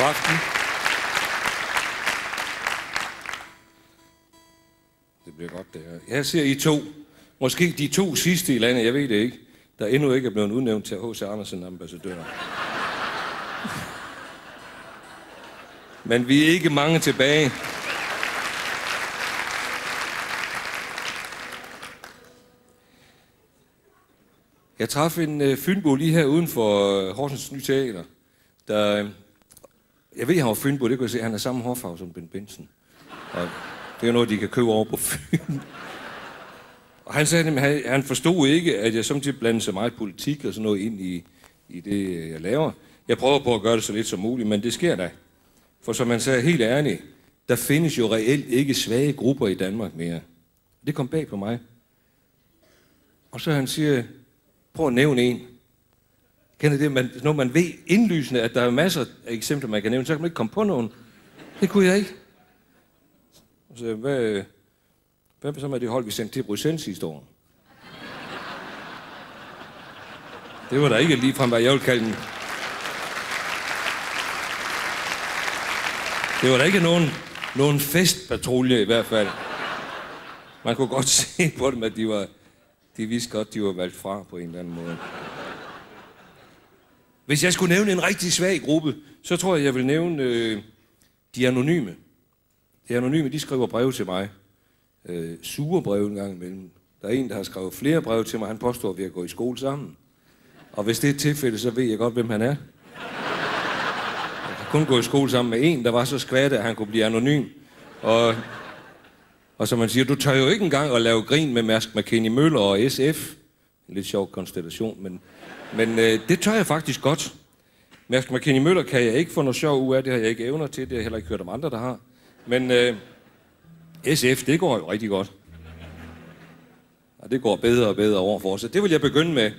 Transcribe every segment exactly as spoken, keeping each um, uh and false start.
aften. Det bliver godt, det her. Jeg ser I to, måske de to sidste i landet, jeg ved det ikke, der endnu ikke er blevet udnævnt til H C Andersen-ambassadør. Men vi er ikke mange tilbage. Jeg traf en øh, fynbo lige her uden for øh, Horsens Nye Teater. Der, øh, jeg ved, han var fynbo, det kan jeg se, han er samme hårfarve som Ben Benson. Og det er noget, de kan købe over på Fyn. Og han sagde, at han, han forstod ikke, at jeg samtidig blandede så meget politik og sådan noget ind i, i det, jeg laver. Jeg prøver på at gøre det så lidt som muligt, men det sker da. For som han sagde helt ærligt, der findes jo reelt ikke svage grupper i Danmark mere. Det kom bag på mig. Og så han siger, prøv at nævne en. Kender det, man, når man ved indlysende, at der er masser af eksempler, man kan nævne, så kan man ikke komme på nogen. Det kunne jeg ikke. Så hvad, hvad så med det hold, vi sendte til Bruxelles sidste år? Det var da ikke ligefrem, hvad jeg ville kalde den. Det var da ikke nogen, nogen festpatrulje i hvert fald. Man kunne godt se på dem, at de var... De vidste godt, de var valgt fra på en eller anden måde. Hvis jeg skulle nævne en rigtig svag gruppe, så tror jeg, jeg vil nævne øh, de anonyme. De anonyme, de skriver breve til mig. Øh, sure breve en gang imellem. Der er en, der har skrevet flere breve til mig. Han påstår, at vi har gået i skole sammen. Og hvis det er et tilfælde, så ved jeg godt, hvem han er. Jeg kan kun gå i skole sammen med en, der var så skvatte, at han kunne blive anonym. Og... Og som man siger, du tør jo ikke engang at lave grin med Mærsk McKinney Møller og S F. En lidt sjov konstellation, men, men øh, det tør jeg faktisk godt. Mærsk McKinney Møller kan jeg ikke få noget sjov ud af, det har jeg ikke evner til, det har jeg heller ikke hørt om andre, der har. Men øh, S F, det går jo rigtig godt. Og det går bedre og bedre over for os. Så det vil jeg begynde med.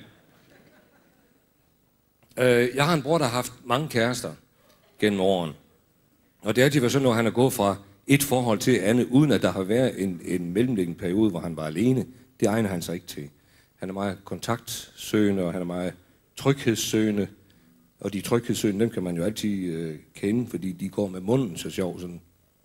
Øh, jeg har en bror, der har haft mange kærester gennem årene. Og det er altid været sådan, når han er gået fra et forhold til andet, uden at der har været en, en mellemliggende periode, hvor han var alene. Det egner han sig ikke til. Han er meget kontaktsøgende, og han er meget tryghedssøgende. Og de tryghedssøgende, dem kan man jo altid øh, kende, fordi de går med munden så sjov sådan.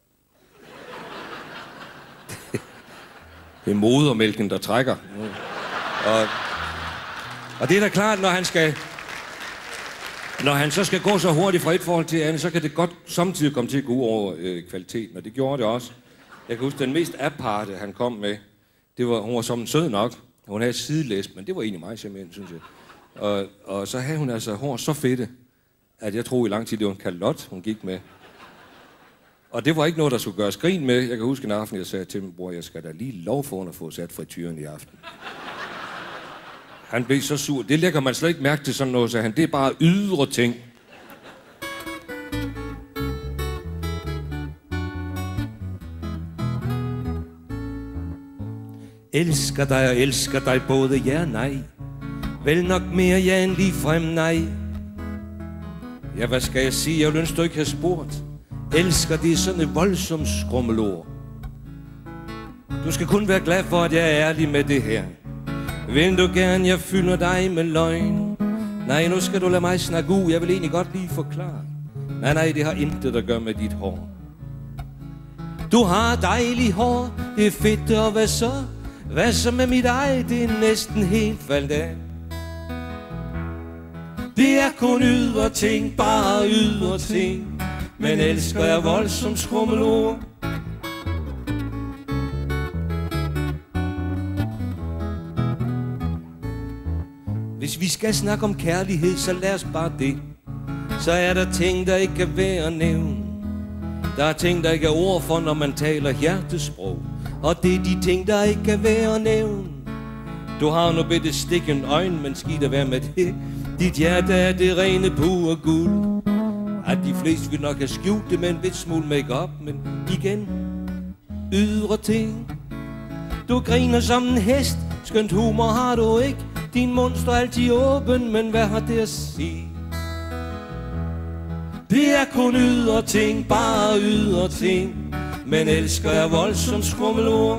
Det er modermælken, der trækker. Og, og det er da klart, når han skal... Når han så skal gå så hurtigt fra et forhold til andet, så kan det godt samtidig komme til at gå ud over øh, kvaliteten, og det gjorde det også. Jeg kan huske, den mest aparte, han kom med, det var, hun var som sød nok. Hun havde sidelæst, men det var egentlig mig simpelthen, synes jeg. Og, og så havde hun altså hår så fedte, at jeg troede i lang tid, det var en kalot, hun gik med. Og det var ikke noget, der skulle gøres grin med. Jeg kan huske en aften, jeg sagde til min bror, jeg skal da lige lov for at få sat frityren i aften. Han blev så sur. Det lægger man slet ikke mærke til sådan noget, så han. Det er bare ydre ting. Elsker dig og elsker dig både ja og nej. Vel nok mere ja end ligefrem nej. Ja, hvad skal jeg sige? Jeg vil ønske, du ikke har spurgt. Elsker det sådan et voldsomt skrummelord. Du skal kun være glad for, at jeg er ærlig med det her. Vil du gerne, jeg fylder dig med løgn? Nej, nu skal du lade mig snakke ud. Jeg vil egentlig godt lige forklare. Nej, nej, det har intet at gøre med dit hår. Du har dejligt hår, det er fedt, og hvad så? Hvad så med mit eget? Det er næsten helt faldt af. Det er kun ydre ting, bare ydre ting. Men elsker jeg voldsomt skrummelord. Hvis vi skal snakke om kærlighed, så lad os bare det. Så er der ting, der ikke kan være at nævne. Der er ting, der ikke er ord for, når man taler hjertesprog. Og det er de ting, der ikke kan være at nævne. Du har nu bitte stikken øjne, men skidt at være med det. Dit hjerte er det rene pure guld. At de fleste vil nok have skjult det med en lidt smule make-up. Men igen, ydre ting. Du griner som en hest, skønt humor har du ikke. Din mund står altid åben, men hvad har det at sige? Det er kun ydre ting, bare ydre ting. Men elsker jeg voldsomt skrummelord.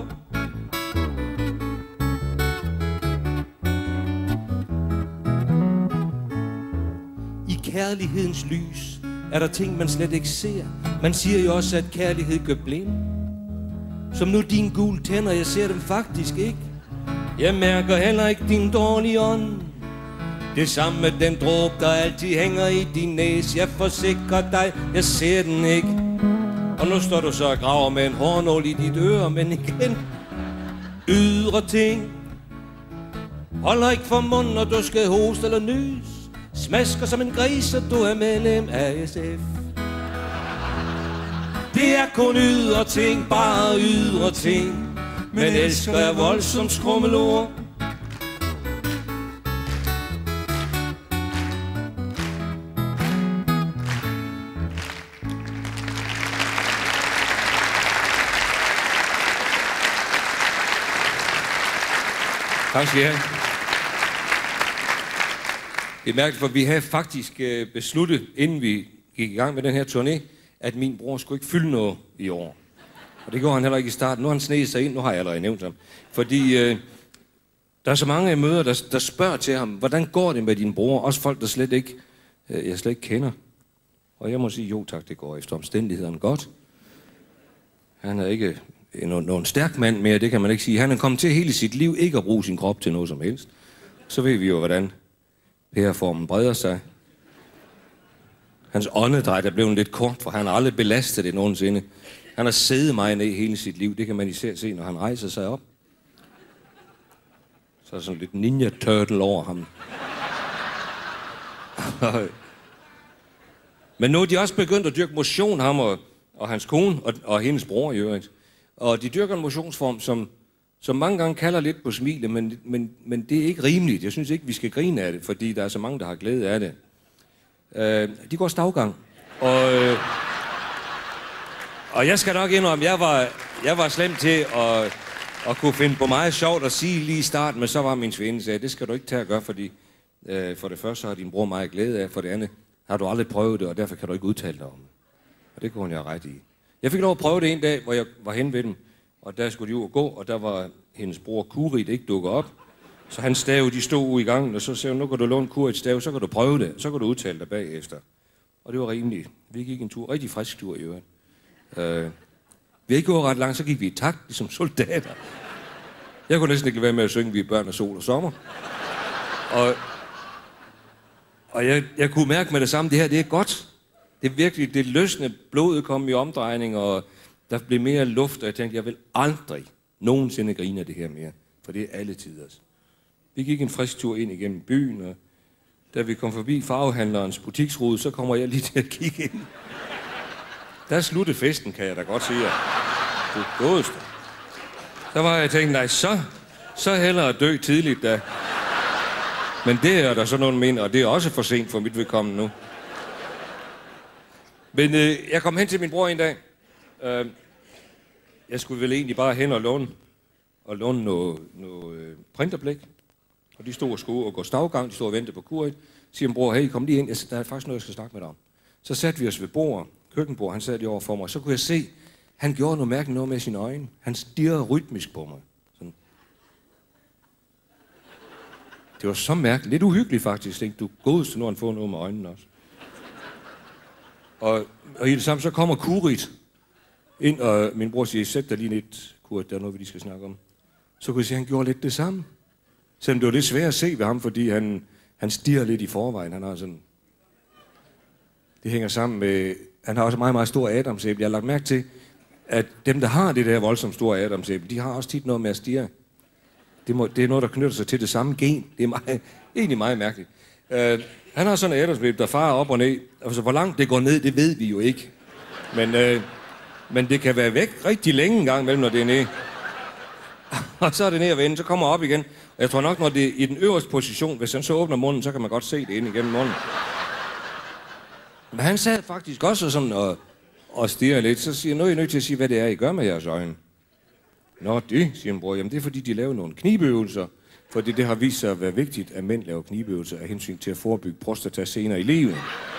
I kærlighedens lys er der ting, man slet ikke ser. Man siger jo også, at kærlighed gør blind. Som nu dine gule tænder, jeg ser dem faktisk ikke. Jeg mærker heller ikke din dårlige ånd. Det samme med den dråbe, der altid hænger i din næse. Jeg forsikrer dig, jeg ser den ikke. Og nu står du så og graver med en hornål i dit øre. Men igen, ydre ting holder ikke for munden, når du skal hoste eller nys. Smasker som en gris, og du er medlem af S F. Det er kun ydre ting, bare ydre ting. Men elsker er voldsomt skrummelord. Tak skal I have. Det er mærkeligt, for vi havde faktisk besluttet, inden vi gik i gang med den her turné, at min bror skulle ikke fylde noget i år. Og det gjorde han heller ikke i starten. Nu har han snedet sig ind, nu har jeg allerede nævnt ham. Fordi øh, der er så mange møder, der, der spørger til ham, hvordan går det med din bror? Også folk, der slet ikke, øh, jeg slet ikke kender. Og jeg må sige, jo tak, det går efter omstændighederne godt. Han er ikke nogen, nogen stærk mand mere, det kan man ikke sige. Han er kommet til hele sit liv ikke at bruge sin krop til noget som helst. Så ved vi jo, hvordan pæreformen breder sig. Hans åndedræt er blevet lidt kort, for han har aldrig belastet det nogensinde. Han har siddet meget ned hele sit liv. Det kan man især se, når han rejser sig op. Så er sådan lidt ninja turtle over ham. Men nu er de også begyndt at dyrke motion, ham og, og hans kone og, og hendes bror i øvrigt. Og de dyrker en motionsform, som, som mange gange kalder lidt på smilet, men, men, men det er ikke rimeligt. Jeg synes ikke, vi skal grine af det, fordi der er så mange, der har glæde af det. Uh, de går stavgang. Og, uh, og jeg skal nok indrømme, jeg var, jeg var slem til at, at kunne finde på meget sjovt at sige lige i starten, men så var min svinde sagde, det skal du ikke tage at gøre, fordi uh, for det første så har din bror meget glæde af, for det andet har du aldrig prøvet det, og derfor kan du ikke udtale dig om det. Og det kunne hun jo ret i. Jeg fik lov at prøve det en dag, hvor jeg var hen ved dem, og der skulle de ud og gå, og der var hendes bror Kurit ikke dukket op. Så hans stave, de stod ude i gangen, og så sagde hun, nu kan du låne Kurits stave, så kan du prøve det, så kan du udtale dig bagefter. Og det var rimeligt. Vi gik en tur, rigtig frisk tur i øvrigt. Uh, vi ikke gået ret langt, så gik vi i takt, ligesom soldater. Jeg kunne næsten ikke være med at synge, vi er børn af sol og sommer. Og, og jeg, jeg kunne mærke med det samme, det her, det er godt. Det er virkelig, det løsne blodet kom i omdrejning, og der blev mere luft, og jeg tænkte, jeg vil aldrig nogensinde grine af det her mere, for det er alle tiders. Vi gik en frisk tur ind igennem byen, og da vi kom forbi farvehandlerens butiksrude, så kommer jeg lige til at kigge ind. Der sluttede festen, kan jeg da godt sige. Det godeste. Der var jeg tænkt, nej, så, så hellere at dø tidligt da. Men det er der så nogen mener, og det er også for sent for mit vedkommende nu. Men øh, jeg kom hen til min bror en dag. Øh, jeg skulle vel egentlig bare hen og låne, og låne noget, noget øh, printerblæk. Og de stod og skulle og gå stavgang, de stod og ventede på Kurit. Så siger min bror, hey, kom lige ind, jeg, der er faktisk noget, jeg skal snakke med dig om. Så satte vi os ved bordet, køkkenbord, han sad lige over for mig, så kunne jeg se, han gjorde noget mærkeligt noget med sine øjne. Han stirrede rytmisk på mig. Sådan. Det var så mærkeligt, lidt uhyggeligt faktisk, ikke? Du godeste, når han får noget med øjnene også. Og, og i det samme, så kommer Kurit ind, og min bror siger, sæt dig lige lidt, Kurit, der er noget, vi lige skal snakke om. Så kunne jeg se, at han gjorde lidt det samme. Selvom det var lidt svært at se ved ham, fordi han, han stirrer lidt i forvejen. Han har sådan... Det hænger sammen med... Han har også meget, meget stor adamsæble. Jeg har lagt mærke til, at dem, der har det der voldsomt store adamsæble, de har også tit noget med at stirre. Det, må, det er noget, der knytter sig til det samme gen. Det er meget, egentlig meget mærkeligt. Uh, han har sådan en adamsæble, der farer op og ned. Altså, hvor langt det går ned, det ved vi jo ikke. Men, uh, men det kan være væk rigtig længe en gang imellem, når det er nede. Og så er det ned og vende, så kommer op igen. Og jeg tror nok, når det er i den øverste position, hvis han så åbner munden, så kan man godt se det ind igennem munden. Men han sad faktisk også sådan og, og stirrer lidt. Så siger jeg, nu er I nødt til at sige, hvad det er, I gør med jeres øjne. Nå, det, siger min bror. Jamen, det er fordi, de laver nogle knibeøvelser. Fordi det har vist sig at være vigtigt, at mænd laver knibeøvelser af hensyn til at forebygge prostata senere i livet.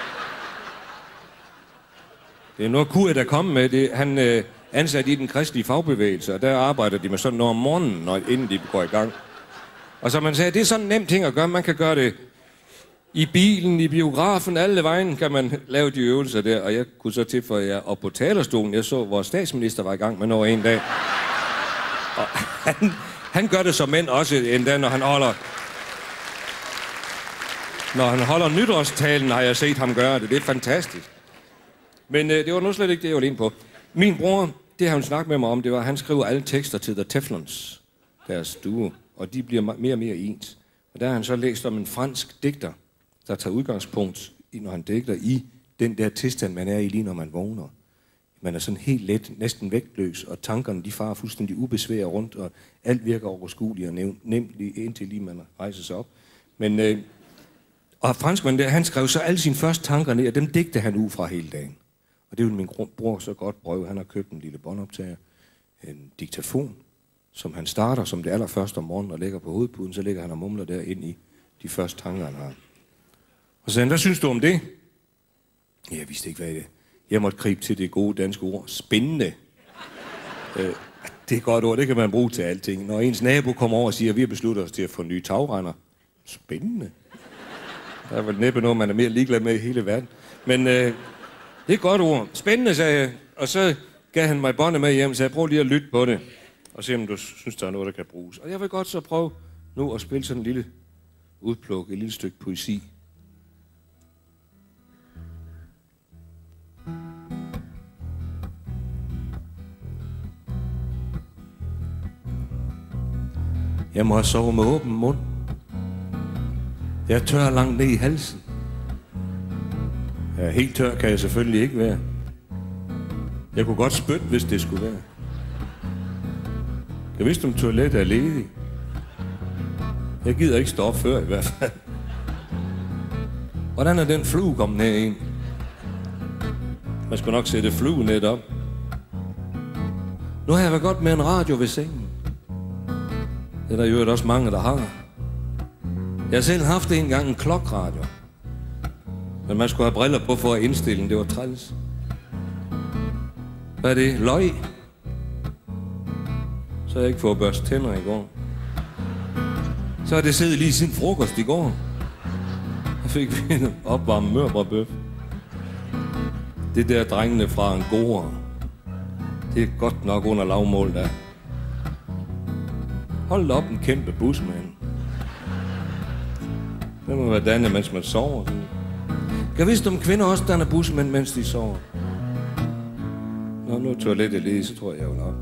Det er noget, Kurit er kommet med. Det, han øh, ansat i den kristelige fagbevægelse, og der arbejder de med sådan noget om morgenen, når, inden de går i gang. Og så man sagde, det er sådan en nem ting at gøre. Man kan gøre det I bilen, i biografen, alle vejen kan man lave de øvelser der. Og jeg kunne så tilføje, at jeg op på talerstolen, jeg så, vores statsminister var i gang med noget en dag. Og han, han gør det som mænd også endda, når han holder... Når han holder nytårstalen, har jeg set ham gøre det. Det er fantastisk. Men øh, det var nu slet ikke det, jeg var alene på. Min bror, det har han snakket med mig om, det var, at han skriver alle tekster til The Teflons, deres duo. Og de bliver mere og mere ens. Og der har han så læst om en fransk digter, der tager udgangspunkt, når han digter, i den der tilstand, man er i lige når man vågner. Man er sådan helt let, næsten vægtløs, og tankerne de farer fuldstændig ubesværet rundt, og alt virker overskueligt og nemt, indtil lige man rejser sig op. Men, øh, og franskmanden der, han skrev så alle sine første tanker ned, og dem digte han ud fra hele dagen. Og det vil min bror så godt prøve. Han har købt en lille båndoptager, en diktafon, som han starter som det allerførste om morgenen og lægger på hovedpuden, så lægger han og mumler der ind i de første tanker, han har. Og så sagde han, hvad synes du om det? Jeg vidste ikke, hvad det er. Jeg måtte gribe til det gode danske ord. Spændende. øh, det er et godt ord, det kan man bruge til alting. Når ens nabo kommer over og siger, at vi har besluttet os til at få nye tagrender. Spændende. Der er vel næppe noget, man er mere ligeglad med i hele verden. Men øh, det er et godt ord. Spændende, sagde jeg. Og så gav han mig båndet med hjem, så jeg prøv lige at lytte på det. Og se, om du synes, der er noget, der kan bruges. Og jeg vil godt så prøve nu at spille sådan en lille udpluk, et lille stykke poesi. Jeg må sove med åben mund. Jeg tør langt ned i halsen. Ja, helt tør kan jeg selvfølgelig ikke være. Jeg kunne godt spytte, hvis det skulle være. Jeg vidste, om toilettet er ledig. Jeg gider ikke stå op før i hvert fald. Hvordan er den flue kommet herind? Man skal nok sætte fluenet op. Nu har jeg været godt med en radio ved sengen. Det er der jo også mange, der har. Jeg har selv haft en gang en klokradio. Men man skulle have briller på for at indstille den. Det var træls. Hvad er det? Løg? Så har jeg ikke fået børst tænder i går. Så har det siddet lige sin frokost i går. Så fik vi en opvarmet mørbrødbøf. Det der drengene fra Angora. Det er godt nok under lavmål der. Hold op en kæmpe busmand. Det må være dannet, mens man sover. Kan jeg vidste, om kvinder også danner busmænd, mens de sover? Nå, nu er toilettet lige, så tror jeg, jeg vil op.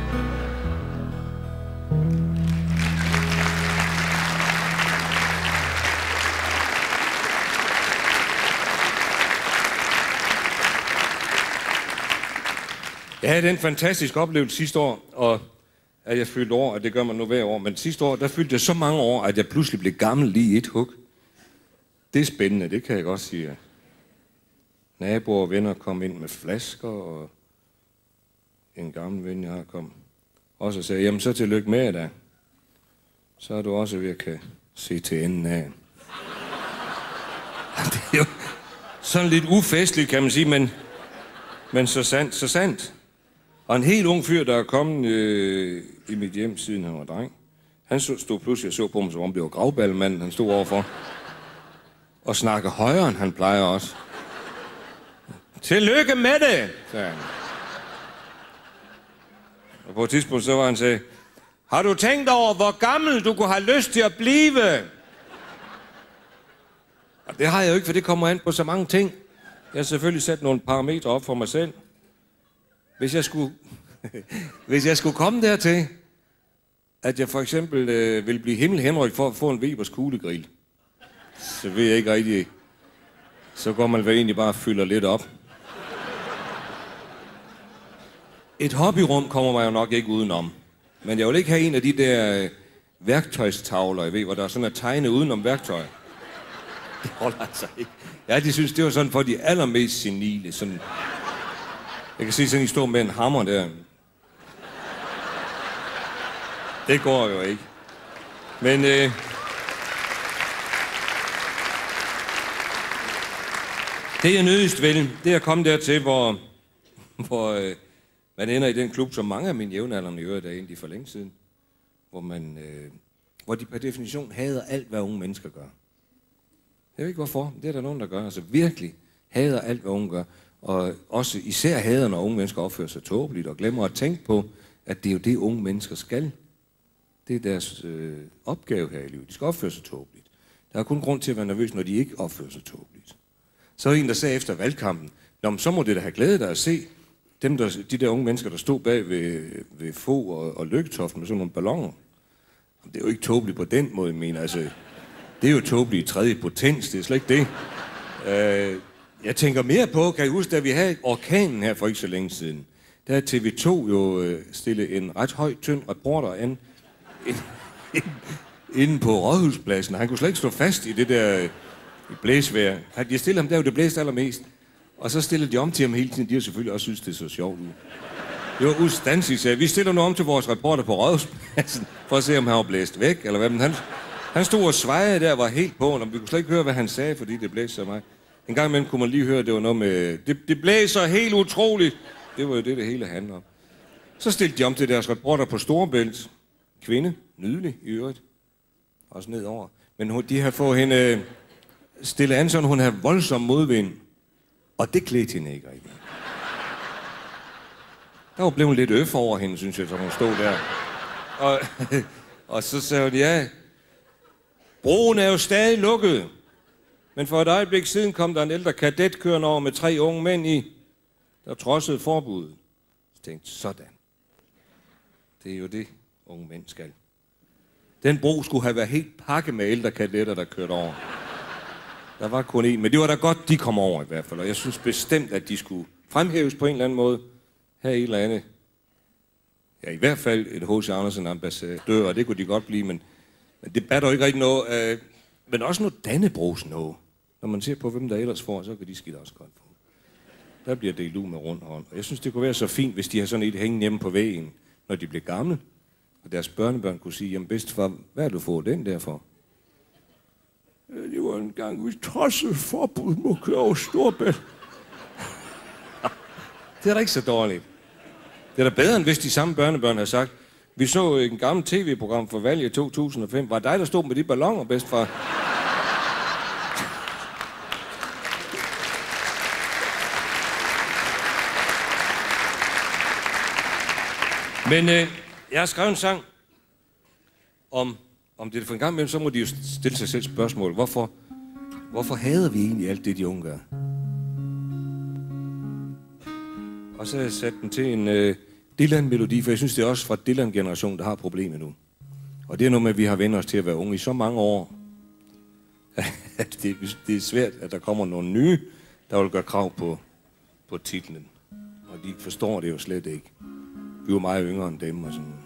Jeg havde en fantastisk oplevelse sidste år, og at jeg fyldte år, og det gør man nu hver år. Men sidste år, der fyldte jeg så mange år, at jeg pludselig blev gammel lige i et hug. Det er spændende, det kan jeg godt sige. Naboer og venner kom ind med flasker, og en gammel ven, jeg har kom også og sagde, jamen så tillykke med dig. Så er du også ved at kan se til enden af. Det er jo sådan lidt ufestligt, kan man sige, men, men så sandt, så sandt. Og en helt ung fyr, der er kommet øh, i mit hjem, siden han var dreng, han stod pludselig og så på mig, som om det var gravballemanden, han stod overfor. Og snakke højere, end han plejer også. Tillykke med det, sagde han. Og på et tidspunkt så var han sagde, har du tænkt over, hvor gammel du kunne have lyst til at blive? Og det har jeg jo ikke, for det kommer an på så mange ting. Jeg har selvfølgelig sat nogle parametre op for mig selv. Hvis jeg skulle, hvis jeg skulle komme dertil, at jeg for eksempel øh, ville blive himmelhenrykt for at få en Webers kuglegrill, så ved jeg ikke rigtig. Så går man vel egentlig bare og fylder lidt op. Et hobbyrum kommer man jo nok ikke udenom. Men jeg vil ikke have en af de der øh, værktøjstavler, jeg ved, hvor der er sådan at tegne udenom værktøj. Det holder altså ikke. Ja, de synes, det var sådan for de allermest senile. Sådan. Jeg kan se sådan, I står med en hammer der. Det går jo ikke. Men øh, det jeg nødigst vil, det er at komme dertil, hvor, hvor øh, man ender i den klub, som mange af mine jævnaldrende i øvrigt er egentlig for længe siden. Hvor, man, øh, hvor de per definition hader alt, hvad unge mennesker gør. Jeg ved ikke hvorfor. Det er der nogen, der gør. Altså virkelig hader alt, hvad unge gør. Og også især hader, når unge mennesker opfører sig tåbeligt og glemmer at tænke på, at det er jo det, unge mennesker skal. Det er deres øh, opgave her i livet. De skal opføre sig tåbeligt. Der er kun grund til at være nervøs, når de ikke opfører sig tåbeligt. Så er en, der sagde efter valgkampen, Nå, så må det da have glædet dig at se dem, der, de der unge mennesker, der stod bag ved, ved Fogh og, og Lykketoft med sådan nogle balloner. Det er jo ikke tåbeligt på den måde, jeg mener. Altså, det er jo tåbeligt i tredje potens, det er slet ikke det. Uh, jeg tænker mere på, kan I huske, da vi havde orkanen her for ikke så længe siden, der har T V to jo uh, stillet en ret høj, tynd reporter an ind, ind, inde på Rådhuspladsen. Han kunne slet ikke stå fast i det der uh, blæsvejr. De stillede ham der, hvor det blæste allermest. Og så stillede de om til ham hele tiden. De har selvfølgelig også synes, det er så sjovt ud. Det var ustandsigt, sagde vi stiller nu om til vores reporter på Rådhuspladsen, for at se, om han var blæst væk, eller hvad. Men han, han stod og svejede der, var helt på, og vi kunne slet ikke høre, hvad han sagde, fordi det blæste så meget. En gang imellem kunne man lige høre, at det var noget med, det, det blæser helt utroligt. Det var jo det, det hele handler om. Så stillede de om til deres reporter på Storebælt. Kvinde, nydelig i øvrigt. Også nedover. Men de har fået hende stillet an, sådan hun har voldsom modvind. Og det klædte hende ikke rigtig. Der var blevet lidt øf over hende, synes jeg, som hun stod der. Og, og så sagde hun, ja, broen er jo stadig lukket. Men for et øjeblik siden kom der en ældre kadet kørende over med tre unge mænd i, der trodsede forbuddet. Så tænkte sådan. Det er jo det, unge mænd skal. Den bro skulle have været helt pakket med ældre kadetter, der kørte over. Der var kun én, men det var da godt, de kom over i hvert fald. Og jeg synes bestemt, at de skulle fremhæves på en eller anden måde. Her i et eller andet. Ja, i hvert fald et H C Andersen-ambassadør, og det kunne de godt blive, men, men det batter jo ikke rigtig noget. Øh, men også noget Dannebrogs noget. Når man ser på, hvem der ellers får, så kan de skide også godt få. Der bliver delt ud med rund hånd. Og jeg synes, det kunne være så fint, hvis de har sådan et hængende hjemme på væggen, når de bliver gamle. Og deres børnebørn kunne sige, jamen bedstefar, hvad har du fået den der for? Det var en gang, vi trodsede forbud mod at køre over Storebælt. Det er da ikke så dårligt. Det er da bedre, end hvis de samme børnebørn har sagt, vi så en gammel tv-program for valget i to tusind og fem. Var det dig, der stod med de balloner, bedstefar? Men øh, jeg har skrevet en sang om, om det for en gang imellem, så må de jo stille sig selv spørgsmål. Hvorfor, hvorfor hader vi egentlig alt det, de unge gør? Og så har jeg sat den til en øh, Dylan-melodi, for jeg synes, det er også fra Dylan-generationen, der har problemet nu. Og det er noget med, at vi har vendt os til at være unge i så mange år, at det, det er svært, at der kommer nogle nye, der vil gøre krav på, på titlen. Og de forstår det jo slet ikke. Vi var meget yngre end dem og sådan.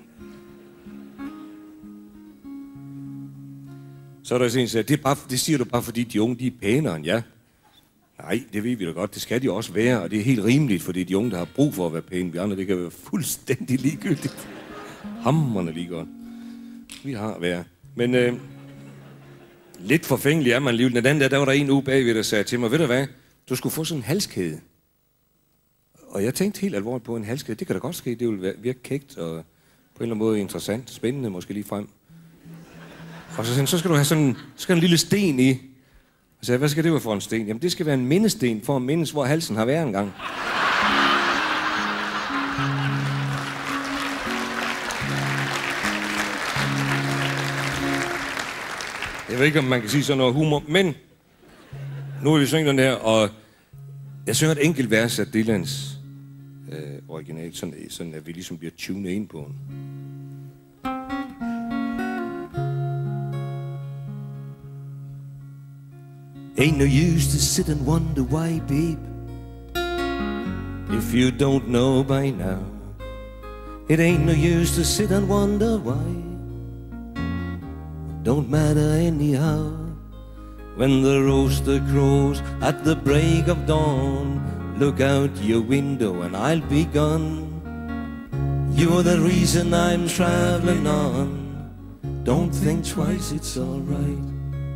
Så er der sådan en, der siger, det, er bare, det siger du bare, fordi de unge, de er pænere end jeg. Nej, det ved vi da godt. Det skal de også være, og det er helt rimeligt, fordi de unge, der har brug for at være pæne, vi andre, det kan være fuldstændig ligegyldigt. Hamrende lige godt. Vi har at være. Men øh, lidt forfængelig er man alligevel. Den anden der, der var der en uge bagved, der sagde til mig, ved du hvad, du skulle få sådan en halskæde. Og jeg tænkte helt alvorligt på en halskæde. Det kan da godt ske, det vil virke kægt og på en eller anden måde interessant, spændende måske lige frem. Og så sagde han, så skal du have sådan så skal en lille sten i. Og så sagde, hvad skal det være for en sten? Jamen, det skal være en mindesten for at mindes, hvor halsen har været engang. Jeg ved ikke, om man kan sige sådan noget humor, men nu vil vi synge den her, og jeg synger et enkelt vers af Dylans øh, original, sådan, sådan at vi ligesom bliver tunet ind på den. Ain't no use to sit and wonder why, babe, if you don't know by now. It ain't no use to sit and wonder why. Don't matter anyhow. When the rooster crows at the break of dawn, look out your window and I'll be gone. You're the reason I'm traveling on. Don't think twice, it's alright.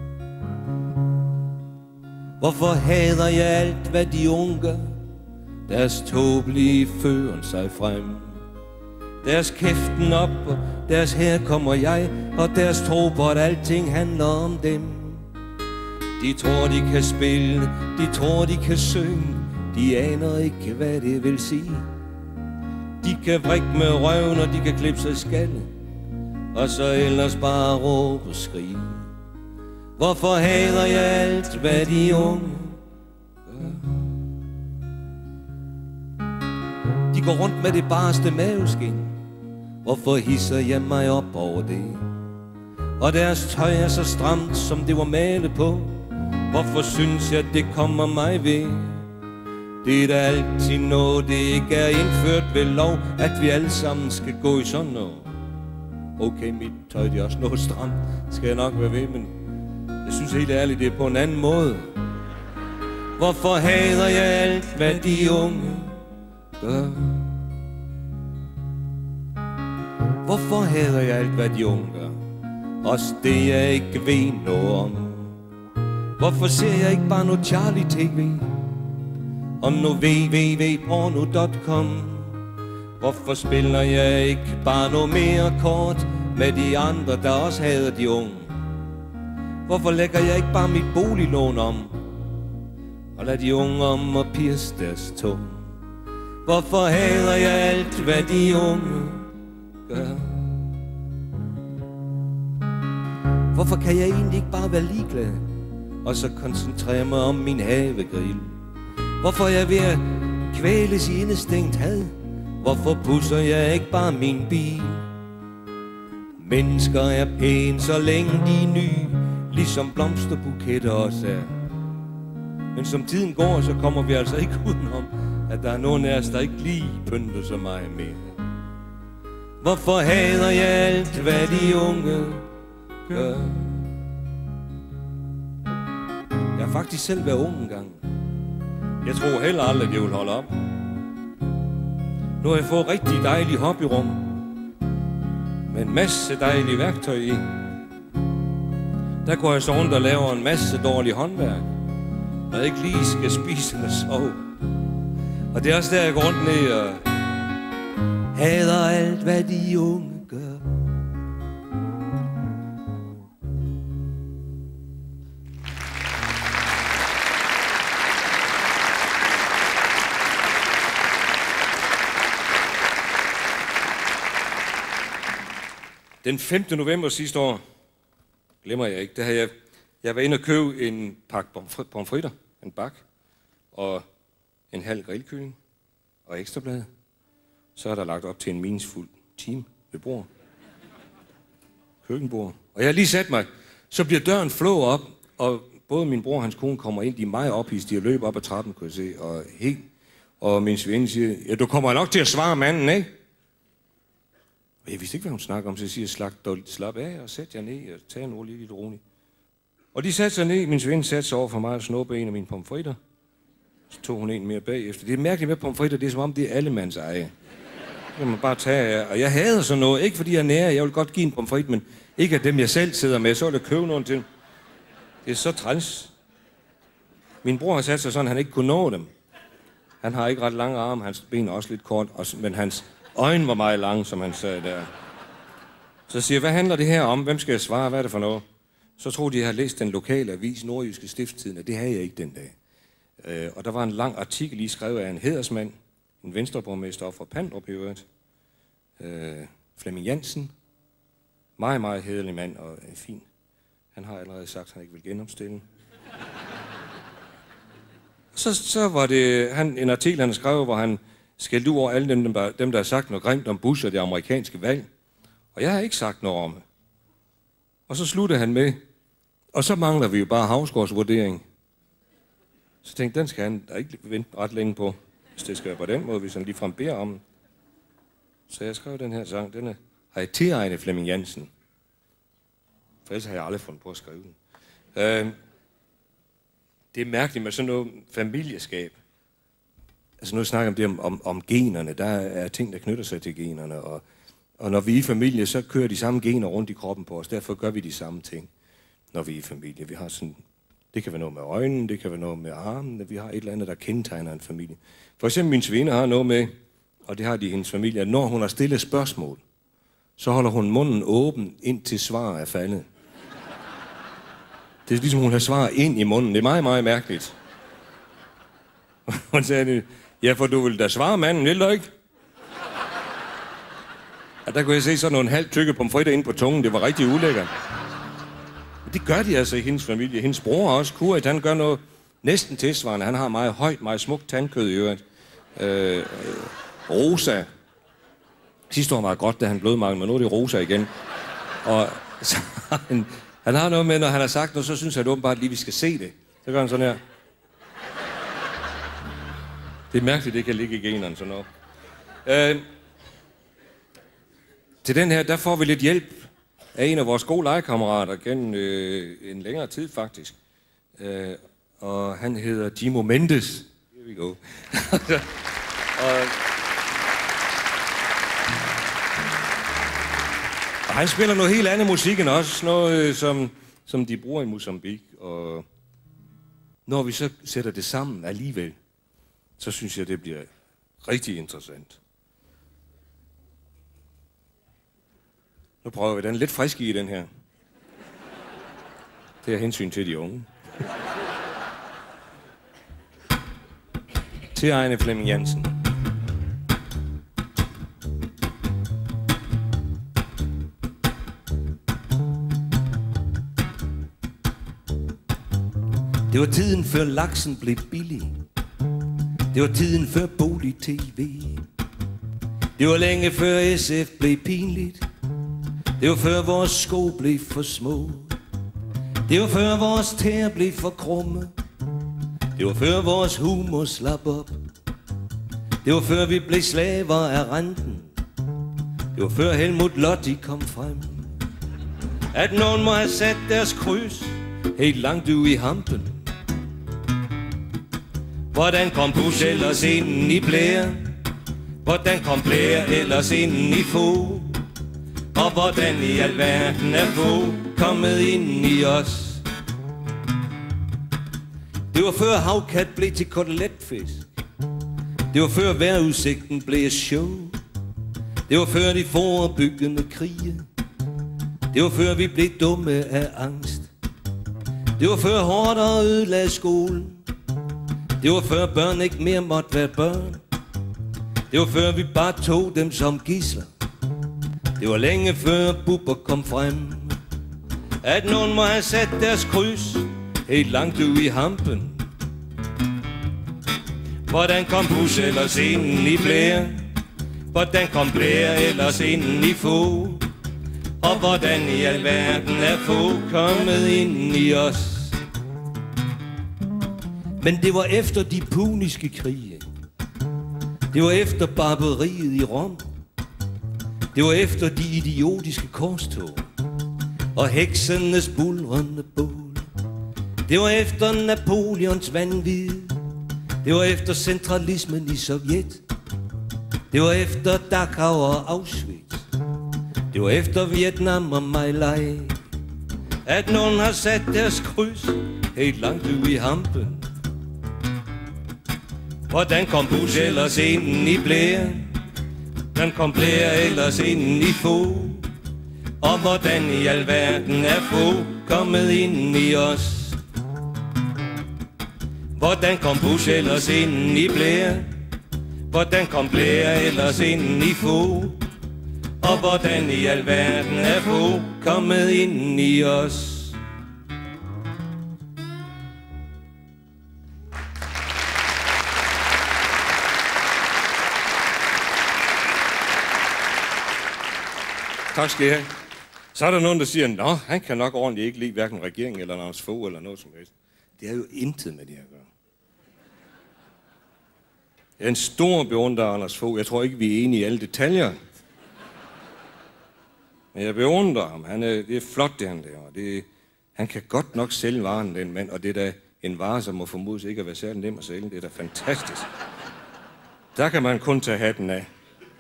Hvorfor hader jeg alt, hvad de unge gør? Deres tåbelige føren sig frem. Deres kæften op, og deres her kommer jeg, og deres tro på, at alting handler om dem. De tror, de kan spille, de tror, de kan synge. De aner ikke, hvad det vil sige. De kan vrikke med røven, og de kan klippe sig i skallen, og så ellers bare råbe og skrige. Hvorfor hader jeg alt, hvad de unge gør? De går rundt med det bareste maveskin. Hvorfor hisser jeg mig op over det? Og deres tøj er så stramt, som det var malet på. Hvorfor synes jeg, det kommer mig ved? Det er da altid noget, det ikke er indført ved lov, at vi alle sammen skal gå i sådan noget. Okay, mit tøj det er også noget stramt, skal jeg nok være ved, men jeg synes helt ærligt, det er på en anden måde. Hvorfor hader jeg alt, hvad de unge gør? Hvorfor hader jeg alt, hvad de unge gør? Også det, jeg ikke ved noget om. Hvorfor ser jeg ikke bare noget Charlie T V? Om nu w w w punktum porno punktum com. Hvorfor spiller jeg ikke bare noget mere kort med de andre, der også hader de unge? Hvorfor lægger jeg ikke bare mit boliglån om og lad de unge om og pierce deres tunge? Hvorfor hader jeg alt, hvad de unge gør? Hvorfor kan jeg egentlig ikke bare være ligeglad og så koncentrere mig om min havegrill? Hvorfor er jeg ved at kvæles i indestængt had? Hvorfor pusser jeg ikke bare min bil? Mennesker er pæne, så længe de er nye, ligesom blomsterbuketter også er. Men som tiden går, så kommer vi altså ikke udenom, at der er nogen af os, der ikke lige pynter så meget mere. Hvorfor hader jeg alt, hvad de unge gør? Jeg har faktisk selv været ung engang. Jeg tror heller aldrig, at jeg vil holde op. Nu har jeg fået rigtig dejlige hobbyrum med en masse dejlige værktøj i. Der går jeg så rundt og laver en masse dårlig håndværk, når jeg ikke lige skal spise eller sove. Og det er også der, jeg går rundt ned og hader alt, hvad de unge gør. Den femte november sidste år, glemmer jeg ikke, der havde jeg, jeg var inde og købe en pakke pomfritter, en bak, og en halv grillkylling og ekstrablad. Så er der lagt op til en meningsfuld time ved bord. Køkkenbord. Og jeg har lige sat mig, så bliver døren flået op, og både min bror og hans kone kommer ind, de er meget ophidset, de løber op ad trappen, kunne jeg se, og helt, og min svigerinde siger, ja, du kommer nok til at svare manden, ikke? Og jeg vidste ikke, hvad hun snakker om, så jeg siger, slap, slap af og sæt jer ned og tag en ord lige lidt roligt. Og de satte sig ned, min svigerinde satte sig over for mig og snuppede en af mine pomfritter. Så tog hun en mere bagefter. Det er mærkeligt med pomfritter, det er som om, det er allemands eje. Det kan man bare tage af. Og jeg hader sådan noget, ikke fordi jeg er nære, jeg vil godt give en pomfrit, men ikke af dem, jeg selv sidder med, så vil jeg købe nogen til. Det er så træls. Min bror har sat sig sådan, at han ikke kunne nå dem. Han har ikke ret lange arme, hans ben er også lidt kort, men hans øjne var meget lange, som han sagde der. Så siger jeg, hvad handler det her om? Hvem skal jeg svare? Hvad er det for noget? Så troede de, jeg havde læst den lokale avis, Nordjyske Stiftstiden, og det havde jeg ikke den dag. Øh, og der var en lang artikel lige skrevet af en hædersmand, en venstreborgmester fra Pandrup i øvrigt, øh, Flemming Jansen. Meget, meget hæderlig mand og øh, fin. Han har allerede sagt, at han ikke vil genopstille. Så, så var det han, en artikel, han skrev, hvor han skældte ud over alle dem, der, dem, der har sagt noget grimt om Bush og det amerikanske valg. Og jeg har ikke sagt noget om det. Og så sluttede han med, og så mangler vi jo bare Havsgaards vurdering. Så tænkte den skal han da ikke vente ret længe på, hvis det skal være på den måde, hvis han ligefrem beder om den. Så jeg skrev den her sang, den er, har jeg tilegnet Flemming Jansen. For ellers har jeg aldrig fundet på at skrive den. Øh, det er mærkeligt med sådan noget familieskab. Altså nu snakker om det om, om, om generne. Der er ting, der knytter sig til generne. Og, og når vi er i familie, så kører de samme gener rundt i kroppen på os. Derfor gør vi de samme ting, når vi er i familie. Vi har sådan, det kan være noget med øjnene, det kan være noget med armene. Vi har et eller andet, der kendetegner en familie. For eksempel min svinde har noget med, og det har de i hendes familie, at når hun har stillet spørgsmål, så holder hun munden åben, indtil svar er faldet. Det er ligesom, hun har svaret ind i munden. Det er meget, meget mærkeligt. Hun sagde, ja, for du vil da svare manden, vil du ikke? Og der kunne jeg se sådan nogle halvt tykke pomfritter ind på tungen. Det var rigtig ulækkert. Men det gør de altså i hendes familie. Hendes bror også, Kurit, han gør noget næsten tilsvarende. Han har meget højt, meget smukt tandkød i øvrigt. Øh, øh, rosa. Sidste år var det godt, da han blødmangel, men nu er det rosa igen. Og så, han, han har noget med, når han har sagt noget, så synes jeg åbenbart lige, vi skal se det. Så gør han sådan her. Det er mærkeligt, det kan ligge i generne sådan noget. Øh, til den her, der får vi lidt hjælp af en af vores gode legekammerater gennem øh, en længere tid faktisk. Øh, og han hedder Jimo Mendes. Here we go. og, og han spiller noget helt andet musik end os, noget øh, som, som de bruger i Mozambique. Og når vi så sætter det sammen alligevel, så synes jeg, det bliver rigtig interessant. Nu prøver vi den lidt frisk i den her. Det er hensyn til de unge. Til Ejne Flemming Jensen. Det var tiden før laksen blev billig. Det var tiden før bolig-tv. Det var længe før S F blev pinligt. Det var før vores sko blev for små. Det var før vores tæer blev for krumme. Det var før vores humor slap op. Det var før vi blev slaver af renten. Det var før Helmut Lotti kom frem. At nogen må have sat deres kryds helt langt ude i hampen. Hvordan kom Bush ellers ind i Blair? Hvordan kom Blair ellers ind i Fogh? Og hvordan i alverden er Fogh kommet ind i os? Det var før havkat blev til koteletfisk. Det var før vejrudsigten blev et show. Det var før de forebyggende krige. Det var før vi blev dumme af angst. Det var før hårdt og ødelagde skolen. Det var før børn ikke mere måtte være børn. Det var før vi bare tog dem som gidsler. Det var længe før Bubber kom frem. At nogen må have sat deres kryds helt langt ude i hampen. Hvordan kom Bush ellers ind i Blair? Hvordan kom Blair ellers ind i Fogh? Og hvordan i alverden er Fogh kommet ind i os? Men det var efter de puniske krige. Det var efter barbariet i Rom. Det var efter de idiotiske korstog og heksenes bulrende bål. Det var efter Napoleons vanvid. Det var efter centralismen i Sovjet. Det var efter Dachau og Auschwitz. Det var efter Vietnam og My Lai. At nogen har sat deres kryds helt langt ude i hampen. Hvordan kom Bush ellers ind i Blair? Hvordan kom Blair ellers ind i Fogh? Og hvordan i alverden er Fogh kommet ind i os? Hvordan kom Bush ellers ind i Blair? Hvordan kom Blair ellers ind i Fogh? Og hvordan i alverden er Fogh kommet ind i os? Tak skal I have. Så er der nogen, der siger, nå, han kan nok ordentligt ikke lide hverken regeringen eller Anders Fogh eller noget som helst. Det er jo intet med det at gøre. Jeg er en stor beundrer af Anders Fogh. Jeg tror ikke, vi er enige i alle detaljer. Men jeg beundrer ham. Han er, det er flot, det han laver. Det, han kan godt nok sælge varen, den mand, og det er da en vare, som må formodes ikke at være særlig nem at sælge. Det er da fantastisk. Der kan man kun tage hatten af.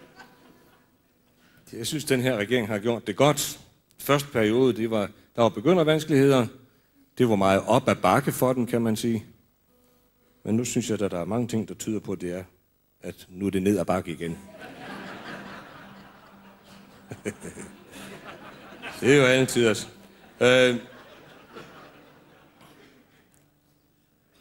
Jeg synes, den her regering har gjort det godt. Første periode, det var, der var begyndervanskeligheder. Det var meget op ad bakke for den, kan man sige. Men nu synes jeg, at der er mange ting, der tyder på, at det er, at nu er det ned ad bakke igen. Det er jo altid altså. Øh,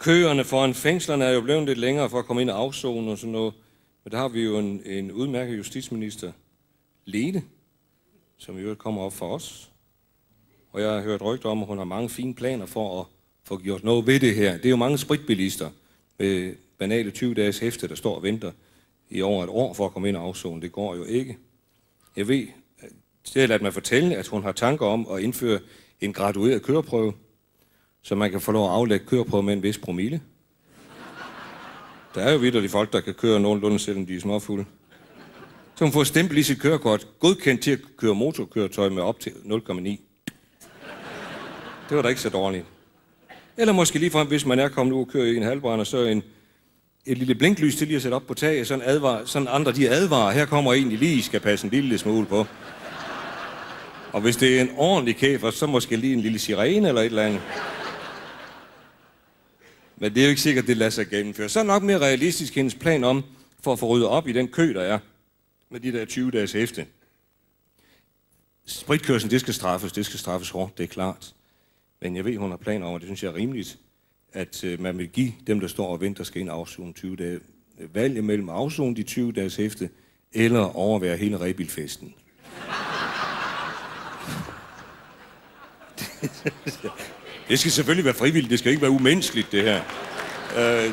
køerne foran fængslerne er jo blevet lidt længere for at komme ind og afzone og sådan noget. Men der har vi jo en, en udmærket justitsminister, Lene, som jo kommer op for os. Og jeg har hørt rygter om, at hun har mange fine planer for at få gjort noget ved det her. Det er jo mange spritbilister med banale tyve dages hæfte, der står og venter i over et år for at komme ind og afzone. Det går jo ikke. Jeg ved, det har ladet mig fortælle, at hun har tanker om at indføre en gradueret køreprøve, så man kan få lov at aflægge køreprøve med en vis promille. Der er jo vitterligt folk, der kan køre nogenlunde, selvom de er småfulde. Så hun får stempel i sit kørekort, godkendt til at køre motorkøretøj med op til nul komma ni. Det var da ikke så dårligt. Eller måske lige frem, hvis man er kommet ud og kører i en halvbrænder, så en, et lille blinklys til lige at sætte op på taget, sådan, advar, sådan andre de advarer. Her kommer en, I lige skal passe en lille smule på. Og hvis det er en ordentlig kæfer, så måske lige en lille sirene eller et eller andet. Men det er jo ikke sikkert, det lader sig gennemføre. Så er nok mere realistisk hendes plan om, for at få ryddet op i den kø, der er, med de der tyve dages hæfte. Spritkørslen, det skal straffes, det skal straffes hårdt, det er klart. Men jeg ved, hun har planer over, det synes jeg er rimeligt, at øh, man vil give dem, der står og venter, skal ind afzone tyve dage. Valg mellem afzone de tyve dages hæfte, eller overvære hele Rebilfesten. Det skal selvfølgelig være frivilligt, det skal ikke være umenneskeligt, det her. Uh,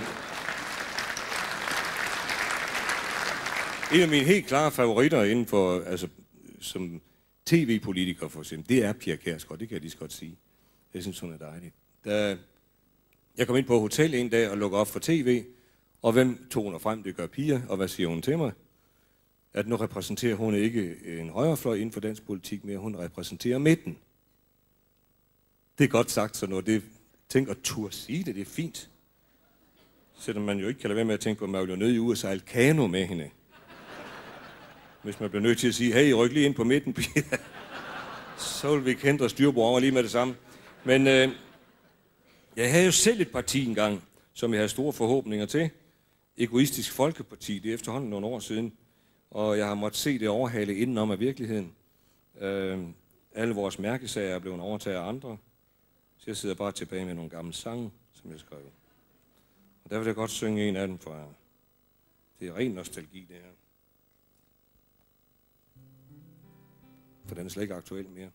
en af mine helt klare favoritter inden for, altså, som tv-politiker for eksempel, det er Pia Kjærsgaard, det kan jeg lige så godt sige. Jeg synes, hun er dejlig. Da jeg kom ind på hotel en dag og lukker op for tv, og hvem toner frem, det gør Pia, og hvad siger hun til mig? At nu repræsenterer hun ikke en højrefløj inden for dansk politik mere, hun repræsenterer midten. Det er godt sagt, så når det tænker at turde sige det, det er fint. Selvom man jo ikke kan lade være med at tænke på, at man bliver nødt i ude og sejle kano med hende. Hvis man bliver nødt til at sige, hey, ryk lige ind på midten, Pia. Så vil vi ikke hente styrbord over lige med det samme. Men øh, jeg havde jo selv et parti engang, som jeg havde store forhåbninger til. Egoistisk Folkeparti, det er efterhånden nogle år siden. Og jeg har måttet se det overhale indenom af virkeligheden. Øh, alle vores mærkesager er blevet overtaget af andre. Så jeg sidder bare tilbage med nogle gamle sange, som jeg skrev. Og der vil jeg godt synge en af dem, for det er ren nostalgi, det her. For den er slet ikke aktuel mere.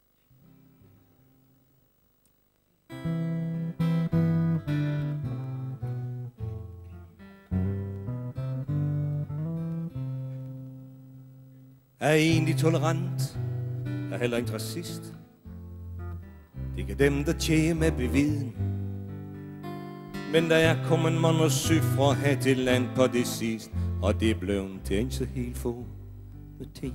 Er egentlig tolerant, er heller ikke racist. Det kan dem, der tjener med beviden. Men der er kommet mange syfre her til land på det sidst, og det blev til en så helt få med ting.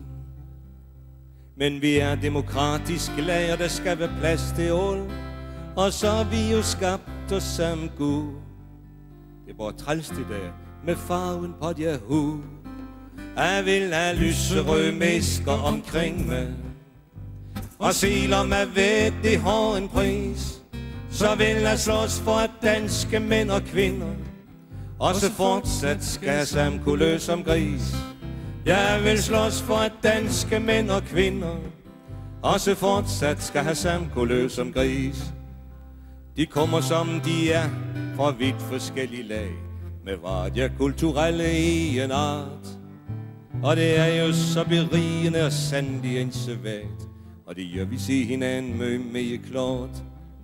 Men vi er demokratiske lager, der skal være plads til alle, og så er vi jo skabt os som Gud. Det er bare træls det der med farven på dit hoved. Jeg vil have lyserøde mennesker omkring mig, og selvom jeg ved, det har en pris, så vil jeg slås for at danske mænd og kvinder også fortsat skal have samkuløs som gris. Jeg vil slås for at danske mænd og kvinder også fortsat skal have samkuløs som gris. De kommer som de er fra vidt forskellige lag, med hverje kulturelle egenart. Og det er jo så berigende og sandt en svagt, og det gør vi se hinanden møg mere klart.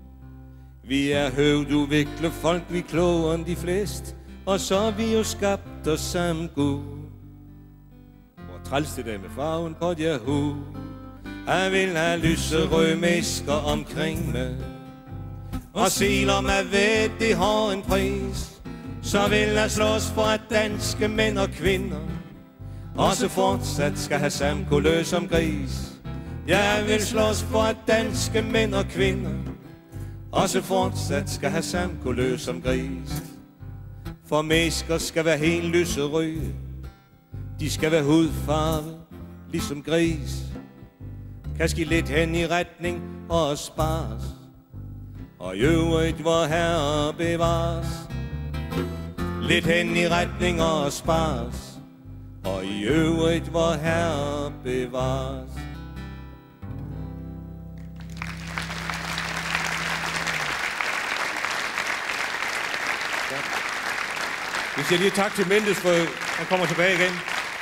Vi er høvdudviklet folk, vi er klogere end de flest, og så er vi jo skabt os som Gud. Hvor træls det der med farven på dit hoved. Jeg vil have lyserøde mennesker omkring mig, og selvom jeg ved, det har en pris, så vil jeg slås for at danske mænd og kvinder også fortsat skal have samkuløs som gris. Jeg vil slås for at danske mænd og kvinder også fortsat skal have samkuløs som gris. For mennesker skal være helt lyserøde, de skal være hudfarve ligesom gris. Kan ske lidt hen i retning og spares, og i øvrigt hvor herre bevares. Lidt hen i retning og spares, og i øvrigt hvor herre bevares. Vi siger lige tak til Mendes, for han kommer tilbage igen.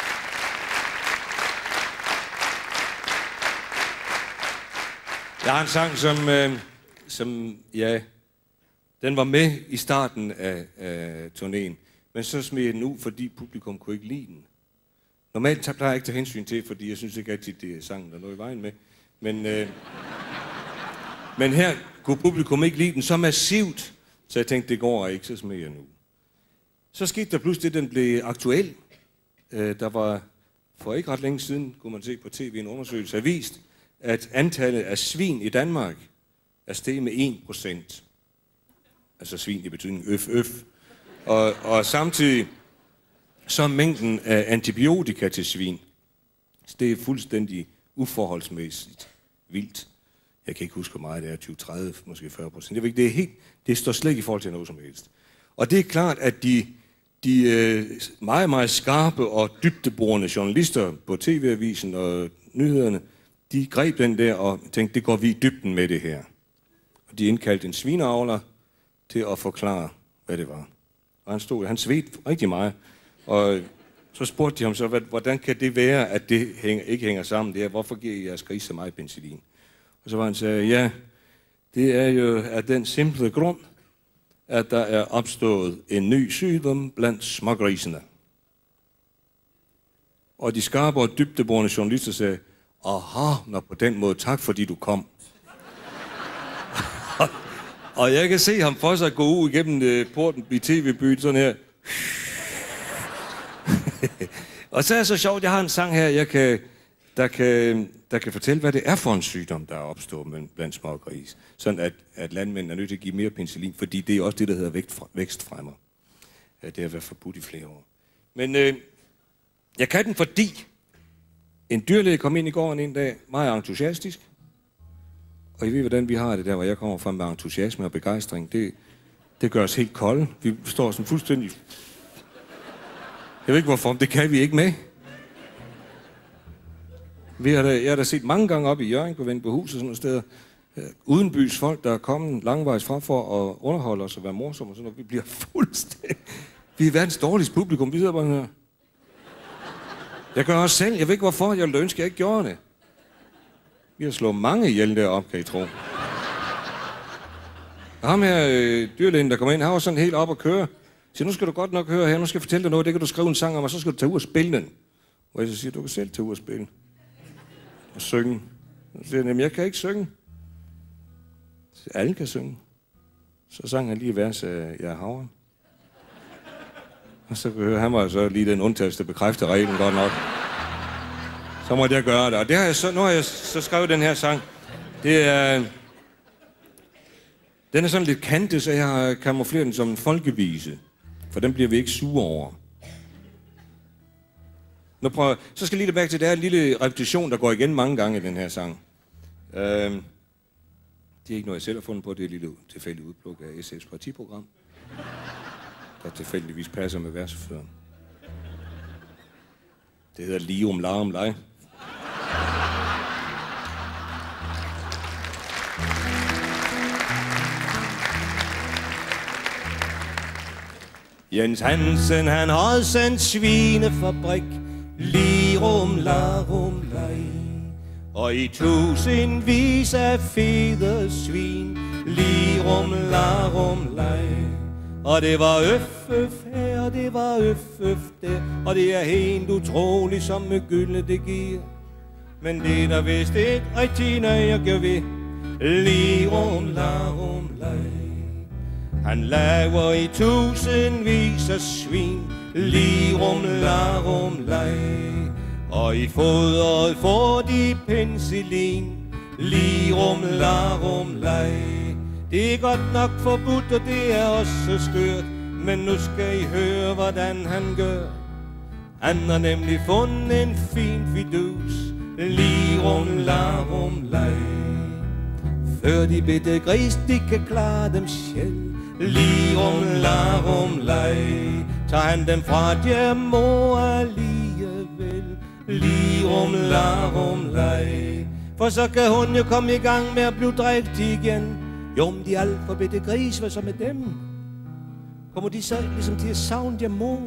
Jeg har en sang, som, øh, som ja, den var med i starten af, af turnéen, men så smed jeg den ud, fordi publikum kunne ikke lide den. Normalt plejer jeg ikke til hensyn til, fordi jeg synes ikke altid, det er sangen, der er noget i vejen med. Men, øh, men her kunne publikum ikke lide den så massivt, så jeg tænkte, det går ikke, så smed jeg den ud. Så skete der pludselig, at den blev aktuel. Øh, der var for ikke ret længe siden, kunne man se på tv, en undersøgelse har vist, at antallet af svin i Danmark er steget med en procent. Altså svin i betydning øf, øf. Og, og samtidig så er mængden af antibiotika til svin. Det er fuldstændig uforholdsmæssigt vildt. Jeg kan ikke huske, hvor meget det er, tyve, tredive, måske fyrre procent. Det er helt, det står slet ikke i forhold til noget som helst. Og det er klart, at de, de meget, meget skarpe og dybdeborende journalister på T V-avisen og nyhederne, de greb den der og tænkte, det går vi i dybden med det her. Og de indkaldte en svineavler til at forklare, hvad det var. Og han stod, han svedte rigtig meget. Og så spurgte de ham så, hvordan kan det være, at det hænger, ikke hænger sammen? Det er, hvorfor giver I jeres grise så meget penicillin? Og så var han sagde, ja, det er jo af den simple grund, at der er opstået en ny sygdom blandt smågrisene. Og de skarpe og dybdeborende journalister sagde, aha, nå på den måde, tak fordi du kom. Og jeg kan se ham for sig gå ud igennem porten i tv-byen sådan her. Og så er det så sjovt, jeg har en sang her, jeg kan, der, kan, der kan fortælle, hvad det er for en sygdom, der er opstået blandt smågrise. Sådan at, at landmændene er nødt til at give mere penicillin, fordi det er også det, der hedder vækstfremmer. Det har været forbudt i flere år. Men øh, jeg kan den, fordi en dyrlæge kom ind i gården en dag, meget entusiastisk. Og I ved, hvordan vi har det der, hvor jeg kommer frem med entusiasme og begejstring. Det, det gør os helt kolde. Vi står sådan fuldstændig... Jeg ved ikke hvorfor, det kan vi ikke med. Vi har da, jeg har da set mange gange op i Hjørring på Vindbøhus og sådan nogle steder. Uh, udenbys folk, der er kommet langvejs fra for at underholde os og være morsomme og sådan noget. Vi bliver fuldstændig... Vi er verdens dårligste publikum. Vi sidder bare her. Jeg gør også selv. Jeg ved ikke hvorfor. Jeg ville ønske, at jeg ikke gjorde det. Vi har slået mange ihjel deroppe, kan I tro. Og ham her, øh, dyrlægen, der kommer ind, han var sådan helt op og køre. Så nu skal du godt nok høre her, nu skal jeg fortælle dig noget, det kan du skrive en sang om, og så skal du tage ud og spille den. Og jeg så siger, du kan selv tage ud og spille. Og synge. Og så siger han, jamen jeg kan ikke synge. Så alle kan synge. Så sang han lige vers af Jeg er havren. Og så kan jeg høre, han var så lige den undtagelse, der bekræfter reglen godt nok. Så måtte jeg gøre det. Og det har jeg så, nu har jeg så skrevet den her sang. Det er... Den er sådan lidt kantet, så jeg har kamufleret den som en folkevise. For den bliver vi ikke sure over. Nu prøver, så skal jeg lige tilbage til, det er en lille repetition, der går igen mange gange i den her sang. Øhm, det er ikke noget, jeg selv har fundet på, det er et lille tilfældigt udpluk af S F's partiprogram. Der tilfældigvis passer med verseføren. Det hedder Lium Larum Lej. Jens Hansen, han havde sendt svinefabrik, Lirum Larum Lej. Og i tusindvis af fede svin, Lirum Larum Lej. Og det var øf, øf her, og det var øf, øf der. Og det er helt utroligt, som med gylde det giver. Men det der vist ikke rigtig nøje ved, Lirum Larum Lej. Han laver i tusindvis af svin, Lirum Larum Lej. Og i fodret får de penicillin, Lirum Larum Lej. Det er godt nok forbudt, og det er også skørt, men nu skal I høre, hvordan han gør. Han har nemlig fundet en fin fidus, Lirum Larum Lej. Før de bitte gris, de kan klare dem selv, Lirum Larum Lej. Tager han dem fra der mor alligevel, Lirum Larum Lej. For så kan hun jo komme i gang med at blive drægtig igen. Jo, men de alt for bitte gris, hvad så med dem? kommer de så ligesom til at savne der mor.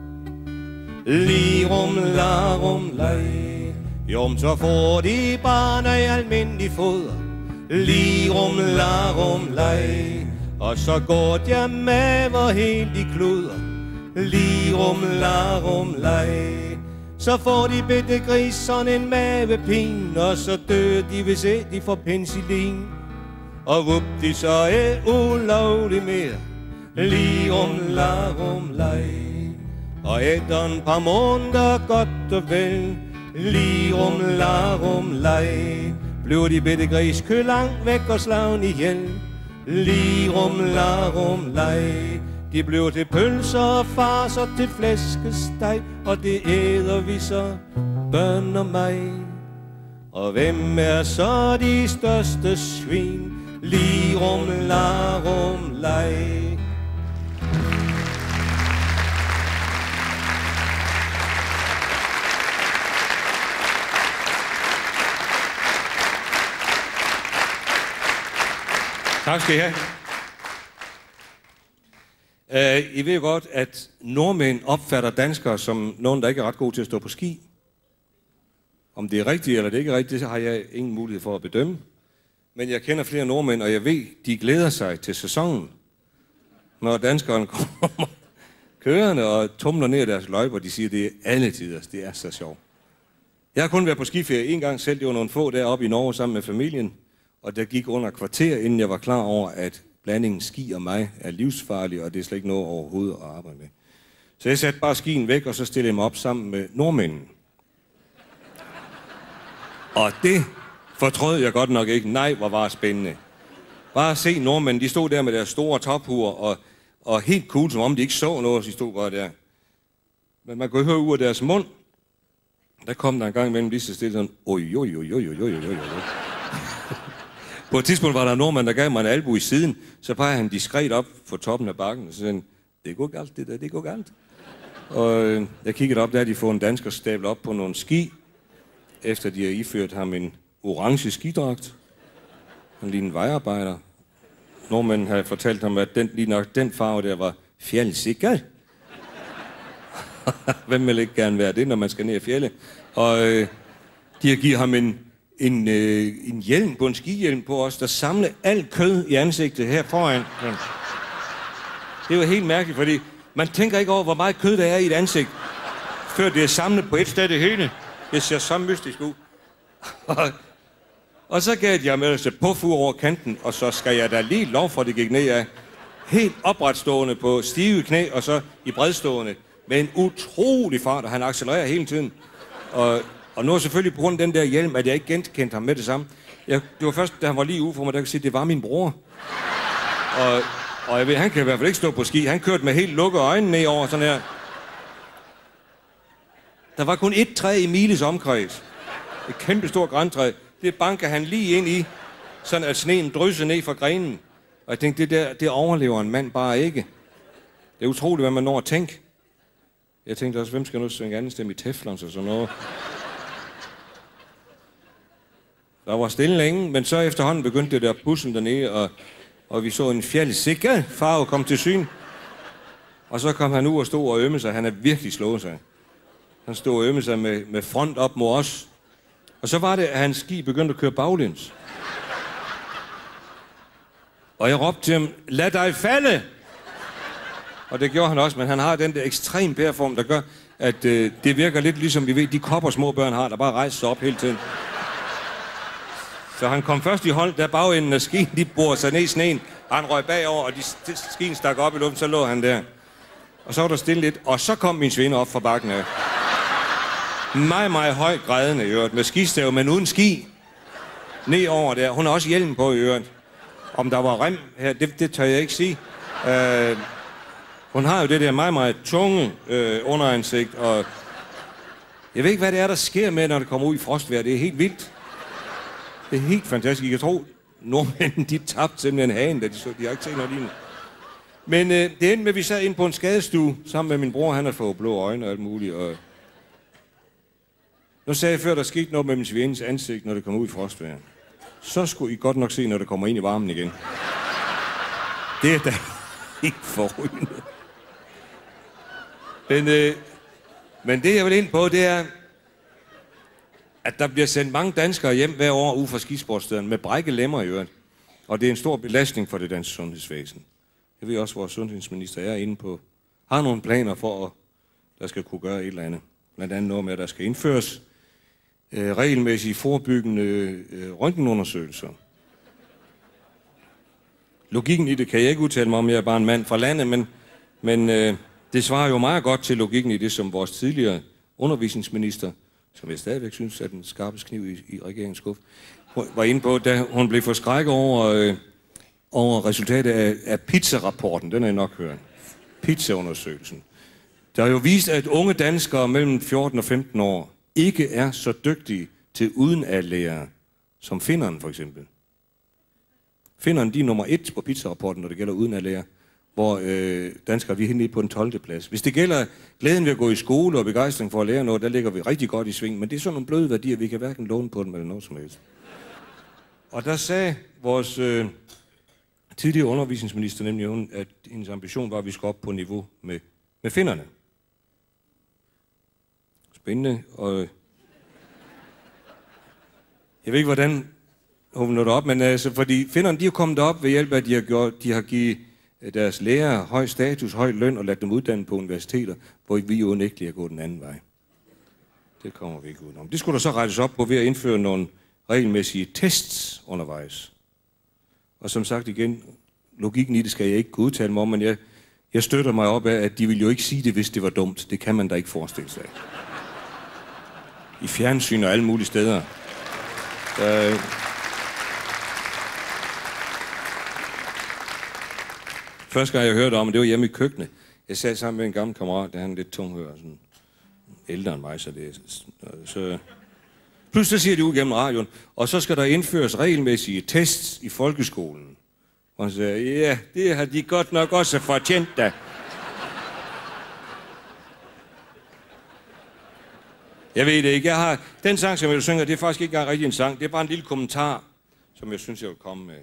Lirum, larum, leg. Jo, så får de bare noget almindelig foder. Lirum, larum, leg. Og så går der maver helt i kluder. Lirum, larum, leg. Så får de bitte gris sådan en mavepine. Og så dør de, hvis ikke de får penicillin. Og vup, de så er ulovlig mere. Lirum, larum, leg. Og efter en par måneder godt og vel. Lirum, larum, leg. Bliver de bitte gris kø langt væk og slagen ihjel. Lirum, larum, leg. De blev til pølser og farser til flæskesteg. Og det æder vi så, børn og mig. Og hvem er så de største svin? Lirum, larum, leg. Tak skal I have. Uh, I ved jo godt, at nordmænd opfatter danskere som nogen, der ikke er ret gode til at stå på ski. Om det er rigtigt eller det ikke er rigtigt, det har jeg ingen mulighed for at bedømme. Men jeg kender flere nordmænd, og jeg ved, de glæder sig til sæsonen. Når danskerne kommer kørende og tumler ned deres løjper, de siger, det er alle tider, det er så sjovt. Jeg har kun været på skiferie en gang selv, det var nogle få deroppe i Norge sammen med familien. Og der gik under kvarter, inden jeg var klar over, at blandingen ski og mig er livsfarlig, og det er slet ikke noget overhovedet at arbejde med. Så jeg satte bare skien væk, og så stillede jeg mig op sammen med nordmændene. Og det fortrød jeg godt nok ikke. Nej, hvor var det spændende. Bare at se nordmændene, de stod der med deres store tophuer, og, og helt cool, som om de ikke så noget, så de stod bare der. Men man kunne høre ud af deres mund. Der kom der en gang imellem lige så stille sådan, oj, oj, oj, oj, oj, oj, oj, oj. På et tidspunkt var der en nordmand, der gav mig en albu i siden, så pegede han diskret op på toppen af bakken, og så sagde han, det går galt, det der, det går galt. Og øh, jeg kiggede op, der de fået en dansker stablet op på nogle ski, efter de har iført ham en orange skidragt. Han lignede en vejarbejder. Nordmanden havde fortalt ham, at den, lige nok den farve der var fjeldsikker. Hvem vil ikke gerne være det, når man skal ned i fjeldet? Og øh, de har givet ham en En, øh, en hjelm på en skihjelm på os, der samler alt kød i ansigtet her foran. Det er jo helt mærkeligt, fordi man tænker ikke over, hvor meget kød der er i et ansigt, før det er samlet på et sted det hele. Det ser så mystisk ud. og, og så gav jeg med at påfur over kanten, og så skal jeg da lige lov for, at det gik ned af. Helt opretstående på stive knæ, og så i bredstående, med en utrolig fart, og han accelererer hele tiden. Og Og nu er selvfølgelig på grund af den der hjelm, at jeg ikke genkendte ham med det samme. Jeg, det var først, da han var lige ude for mig, der kunne sige, at det var min bror. Og, og jeg ved, han kan i hvert fald ikke stå på ski. Han kørte med helt lukkede øjne ned over sådan her. Der var kun ét træ i miles omkreds. Et kæmpe stort grantræ. Det banker han lige ind i, sådan at sneen drysser ned fra grenen. Og jeg tænkte, det der, det overlever en mand bare ikke. Det er utroligt, hvad man når at tænke. Jeg tænkte også, hvem skal nu synge anden stemme i Teflons og sådan noget. Der var stille længe, men så efterhånden begyndte det der bussen dernede, og, og vi så en fjeldsikker farve komme til syn. Og så kom han ud og stod og ømme sig. Han er virkelig slået sig. Han stod og ømme sig med, med front op mod os. Og så var det, at hans ski begyndte at køre baglæns. Og jeg råbte til ham, lad dig falde! Og det gjorde han også, men han har den der ekstrem bæreform, der gør, at øh, det virker lidt ligesom, vi ved, de kopper små børn har, der bare rejser sig op hele tiden. Så han kom først i hold, der bagenden af skien, de borer sig ned i sneen. Han røg bagover, og de skien stak op i luften, så lå han der. Og så var der stille lidt, og så kom min svinde op fra bakken af. Meget, meget højt grædende i øvrigt, med skistav, men uden ski. Ned over der. Hun har også hjelm på i øvrigt. Om der var rem her, det, det tør jeg ikke sige. Uh, hun har jo det der meget, meget tunge uh, underansigt, og jeg ved ikke, hvad det er, der sker med, når det kommer ud i frostvejr. Det er helt vildt. Det er helt fantastisk. I kan tro, nordmændene, de tabte simpelthen hagen, da de så. De har ikke set noget lignende. Men øh, det endte med, at vi sad inde på en skadestue, sammen med min bror. Han har fået blå øjne og alt muligt. Og nu sagde jeg før, der skete noget med min svigerens ansigt, når det kom ud i frostvejr. Så skulle I godt nok se, når det kommer ind i varmen igen. Det er da... helt forrygende. Men, øh, men det, jeg vil ind på, det er, at der bliver sendt mange danskere hjem hver år ude fra skisportstederne med brækket lemmer i øvrigt. Og det er en stor belastning for det danske sundhedsvæsen. Jeg ved også, hvor sundhedsminister er inde på. Har nogle planer for, at der skal kunne gøre et eller andet. Blandt andet noget med, at der skal indføres øh, regelmæssige forebyggende øh, røntgenundersøgelser. Logikken i det kan jeg ikke udtale mig om, jeg er bare en mand fra landet, men, men øh, det svarer jo meget godt til logikken i det, som vores tidligere undervisningsminister, som jeg stadigvæk synes er den skarpeste kniv i, i regeringens skuf, var inde på, da hun blev forskrækket over, øh, over resultatet af, af pizza-rapporten. Den er I nok hørt. Pizza-undersøgelsen. Der har jo vist, at unge danskere mellem fjorten og femten år ikke er så dygtige til uden at lære, som finneren for eksempel. Finneren, de er nummer et på pizza-rapporten, når det gælder uden at lære, hvor øh, danskere vi er helt nede på den tolvte plads. Hvis det gælder glæden ved at gå i skole og begejstring for at lære noget, der ligger vi rigtig godt i sving, men det er sådan nogle bløde værdier, vi kan hverken låne på dem eller noget som helst. Og der sagde vores øh, tidligere undervisningsminister nemlig, at hendes ambition var, at vi skulle op på niveau med, med finnerne. Spændende, og jeg ved ikke, hvordan hun nåede op, men altså, fordi finnerne, de er kommet op ved hjælp af, at de har, gjort, de har givet deres lærere høj status, høj løn og ladt dem uddanne på universiteter, hvor vi jo unægteligt er gået den anden vej. Det kommer vi ikke udenom. Det skulle der så rettes op på ved at indføre nogle regelmæssige tests undervejs. Og som sagt igen, logikken i det skal jeg ikke kunne udtale mig om, men jeg, jeg støtter mig op af, at de ville jo ikke sige det, hvis det var dumt. Det kan man da ikke forestille sig. I fjernsyn og alle mulige steder. Der, Første gang jeg hørte om, det var hjemme i køkkenet. Jeg sad sammen med en gammel kammerat, der han lidt tunghør, sådan ældre end mig, så det så pludselig siger de ud gennem radioen, og så skal der indføres regelmæssige tests i folkeskolen. Og så siger jeg, ja, det har de godt nok også fortjent da. Jeg ved det ikke. Jeg har den sang, som jeg synger, det er faktisk ikke engang rigtig en sang. Det er bare en lille kommentar, som jeg synes, jeg vil komme med.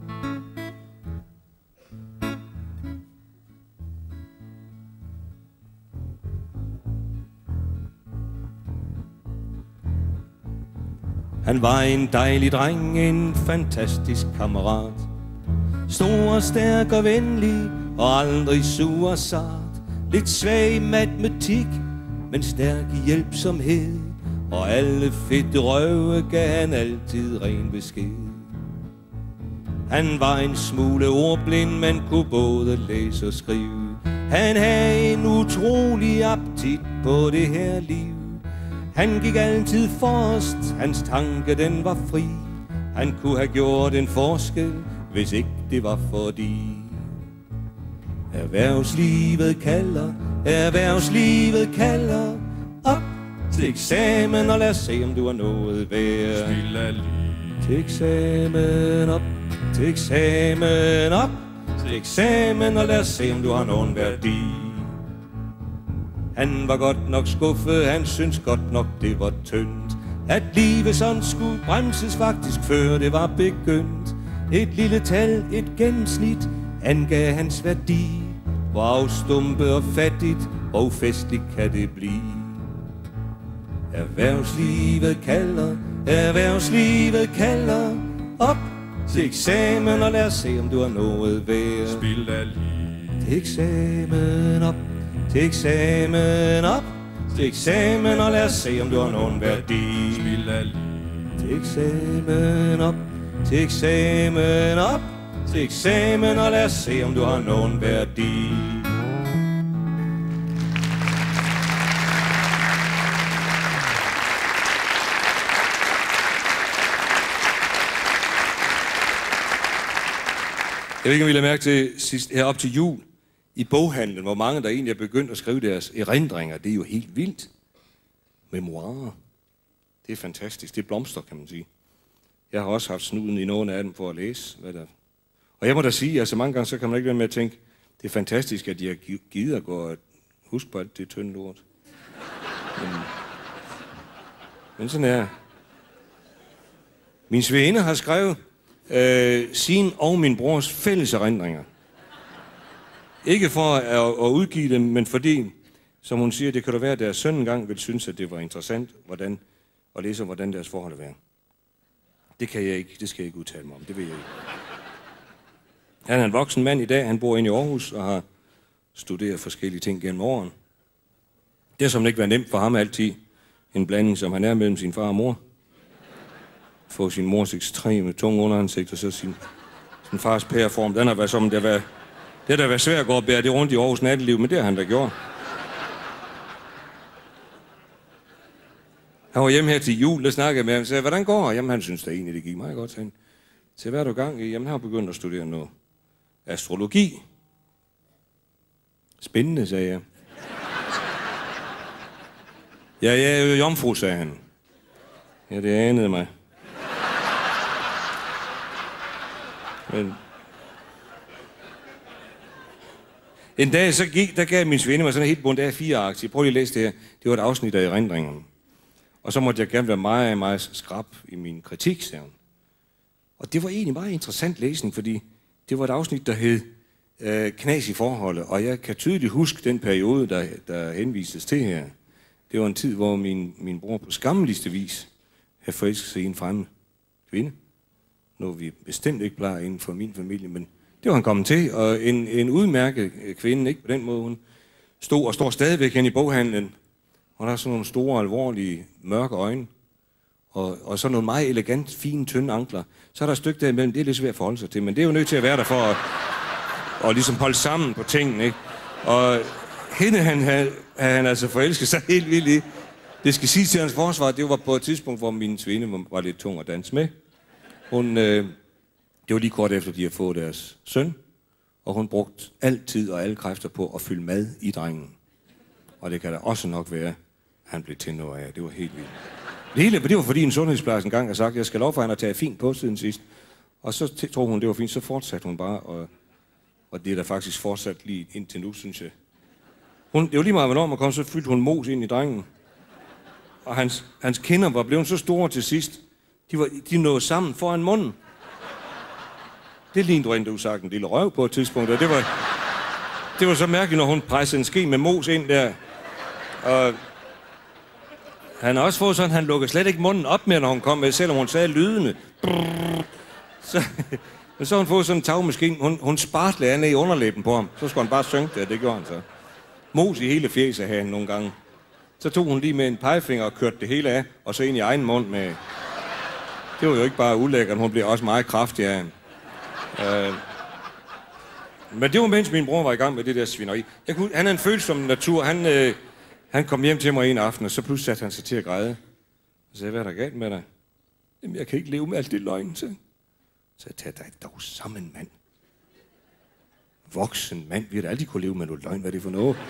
Han var en dejlig dreng, en fantastisk kammerat. Stor, stærk og venlig, og aldrig sur og sart. Lidt svag i matematik, men stærk i hjælpsomhed. Og alle fedte røve gav han altid ren besked. Han var en smule ordblind, men kunne både læse og skrive. Han havde en utrolig appetit på det her liv. Han gik altid forrest, hans tanke den var fri. Han kunne have gjort en forskel, hvis ikke det var fordi erhvervslivet kalder, erhvervslivet kalder. Op til eksamen, og lad os se, om du har noget værd. Spil af liv. Til eksamen, op, til eksamen, op, til eksamen, og lad os se, om du har nogen værdi. Han var godt nok skuffet, han syntes godt nok det var tyndt. At livet sådan skulle bremses faktisk, før det var begyndt. Et lille tal, et gennemsnit, angav hans værdi. Hvor afstumpet og fattigt og festligt kan det blive. Erhvervslivet kalder, erhvervslivet kalder. Op til eksamen, og lad os se, om du har noget værd. Spil af liv. Til eksamen, op, til eksamen, op, til eksamen, og lad os se, om du har nogen værdi. Spil af liv. Til eksamen, op, til eksamen, op, til eksamen, og lad os se, om du har nogen værdi. Jeg ved ikke, om I lader mærke til sidst, her op til jul, i boghandlen, hvor mange der egentlig er begyndt at skrive deres erindringer. Det er jo helt vildt. Memoirer. Det er fantastisk. Det er blomster, kan man sige. Jeg har også haft snuden i nogle af dem for at læse, hvad der. Og jeg må da sige, altså mange gange, så kan man ikke være med at tænke, det er fantastisk, at de har givet at gå og huske på alt det tynde lort. Men, men sådan er. Min svigerinde har skrevet øh, sin og min brors fælles erindringer. Ikke for at, at udgive dem, men fordi, som hun siger, det kan da være, at deres søn engang vil synes, at det var interessant hvordan, at læse om, hvordan deres forhold er. Det kan jeg ikke, det skal jeg ikke udtale mig om, det ved jeg ikke. Han er en voksen mand i dag, han bor inde i Aarhus og har studeret forskellige ting gennem årene. Det har som ikke været nemt for ham altid, en blanding, som han er mellem sin far og mor. Få sin mors ekstreme tunge underansigt og så sin, sin fars pæreform. Den har været som, det har været, det har da været svært at gå og bære det rundt i Aarhus natteliv, men det har han da gjort. Han var hjemme her til jul, der snakkede med ham, og sagde, hvordan går? Jamen, han synes da egentlig, det gik meget godt. Han sagde, hvad er du gang i? Jamen, han har begyndt at studere noget astrologi. Spændende, sagde jeg. Ja, jeg er jo jomfru, sagde han. Ja, det anede mig. Men en dag, så gik, der gav min svinde mig sådan en helt bundt af fire aktier. Prøv lige at læse det her. Det var et afsnit af erindringerne. Og så måtte jeg gerne være meget, meget skrap i min kritik, sagde hun. Og det var egentlig meget interessant læsning, fordi det var et afsnit, der hed øh, Knas i forholdet. Og jeg kan tydeligt huske den periode, der, der henvises til her. Det var en tid, hvor min, min bror på skammeligste vis havde forelsket sig i en fremmed kvinde. Noget vi bestemt ikke plejer inden for min familie, men det var han kommet til. Og en, en udmærket kvinde, ikke på den måde, hun stod og står stadigvæk hen i boghandlen. Hun har sådan nogle store, alvorlige, mørke øjne. Og, og så nogle meget elegant, fine, tynde ankler. Så er der et stykke derimellem, det er lidt svært at forholde sig til, men det er jo nødt til at være der for at, at ligesom holde sammen på tingene, ikke? Og hende han havde han altså forelsket sig helt vildt i. Det skal sige til hans forsvar, det var på et tidspunkt, hvor min svinde var lidt tung at danse med. Hun, øh, det var lige kort efter, de havde fået deres søn, og hun brugte al tid og alle kræfter på at fylde mad i drengen. Og det kan da også nok være, at han blev til noget af. Det var helt vildt. Det hele, det var fordi en sundhedsplejerske engang har sagt, jeg skal lov for hende at tage fint på siden sidst. Og så tror hun, det var fint, så fortsatte hun bare, og, og det er da faktisk fortsat lige indtil nu, synes jeg. Hun, det var lige meget, hvornår man kom, så fyldte hun mos ind i drengen. Og hans, hans kinder var blevet så store til sidst, de, var, de nåede sammen foran munden. Det lignede rent usagt en lille røv på et tidspunkt, og det var, det var så mærkeligt, når hun pressede en ske med mos ind der. Og han har også fået sådan, han lukkede slet ikke munden op mere, når hun kom med, selvom hun sagde lydene. Så, men så har hun fået sådan en tagmaskine, hun, hun spartlede ned i underlæben på ham. Så skulle han bare synke det, det gjorde han så. Mos i hele fjeset havde han nogle gange. Så tog hun lige med en pegefinger og kørte det hele af, og så ind i egen mund med. Det var jo ikke bare ulækkert, hun blev også meget kraftig af hende. Uh, men det var mens min bror var i gang med det der svineri. Jeg kunne, han er en følsom natur. Han, uh, han kom hjem til mig en aften, og så pludselig satte han sig til at græde. Så sagde, hvad er der galt med dig? Jamen, jeg kan ikke leve med alt det løgn, så. Så jeg tager dig dog sammen, mand. Voksen mand, vi har da altid kunne leve med noget løgn, hvad er det for noget?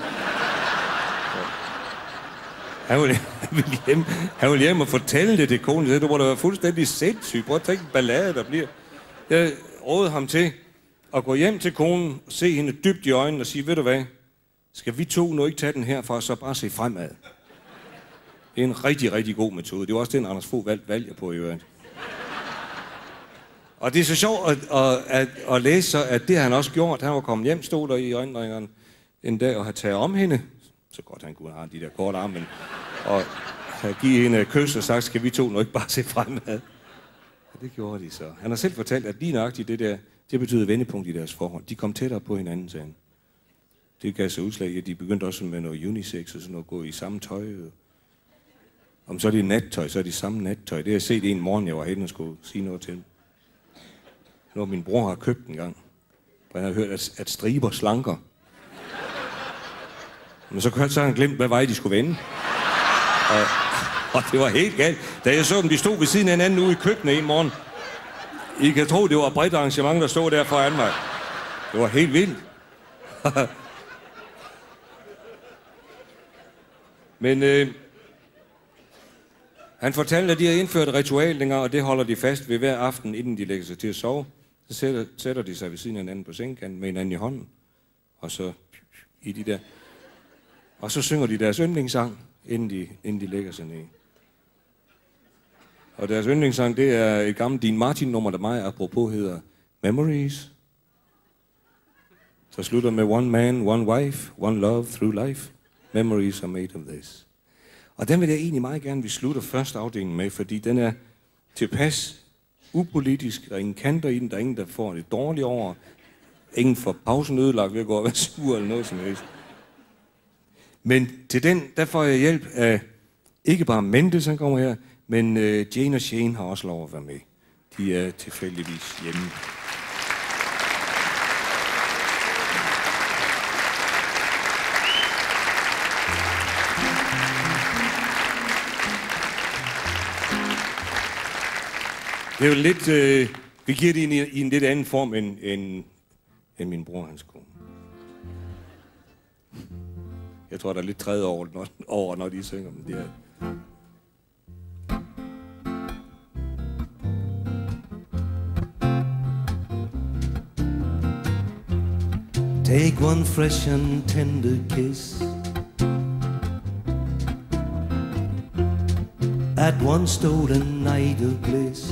Han ville, han ville hjem, han ville hjem og fortælle det til konen. Du må da være fuldstændig sindssyg. Prøv at tænke en ballade, der bliver. Jeg rådede ham til at gå hjem til konen og se hende dybt i øjnene og sige, ved du hvad, skal vi to nu ikke tage den her for at så bare se fremad? Det er en rigtig, rigtig god metode. Det var også den, Anders Fogh valgte valg på i øvrigt. Og det er så sjovt at, at, at, at læse så, at det har han også gjort. Han var kommet hjem, stod der i øjenringerne en dag og havde taget om hende. Så godt han kunne have de der korte arme, men, og havde givet hende et kys og sagt, skal vi to nu ikke bare se fremad? Og det gjorde de så. Han har selv fortalt, at lige nøjagtigt det der, det betyder vendepunkt i deres forhold. De kom tættere på hinanden, sagde han. Det gav sig udslag, at de begyndte også med noget unisex og sådan noget, gå i samme tøj. Om så er det nattøj, så er de samme nattøj. Det har jeg set en morgen, jeg var henne og skulle sige noget til dem. Når min bror har købt en gang, og jeg har hørt, at, at striber slanker. Men så, så har han glemt, hvad vej de skulle vende. Og, og det var helt galt. Da jeg så dem, de stod ved siden af hinanden ude i køkkenet en morgen. I kan tro, det var et bredt arrangement, der stod der foran mig. Det var helt vildt. Men øh, han fortalte, at de har indført et ritual dengang, og det holder de fast ved hver aften, inden de lægger sig til at sove. Så sætter, sætter de sig ved siden af hinanden på sengekanten med hinanden i hånden. Og så i de der. Og så synger de deres yndlingssang, inden de, inden de lægger sig ned. Og deres yndlingssang, det er et gammelt Dean Martin-nummer, der mig apropos hedder Memories. Så slutter med one man, one wife, one love through life. Memories are made of this. Og den vil jeg egentlig meget gerne, vi slutter første afdeling med, fordi den er tilpas upolitisk. Der er ingen kanter i den, der er ingen, der får det dårligt over. Ingen får pausen ødelagt ved at gå og være sur eller noget som helst. Men til den, der får jeg hjælp af ikke bare Mendes, han kommer her, men uh, Jane og Shane har også lov at være med. De er tilfældigvis hjemme. Det er jo lidt, øh, vi giver det i en, i en lidt anden form end, end, end min bror hans kone. Jeg tror, der er lidt træet over, når, over, når de synger om det her. Take one fresh and tender kiss at one stolen night of bliss.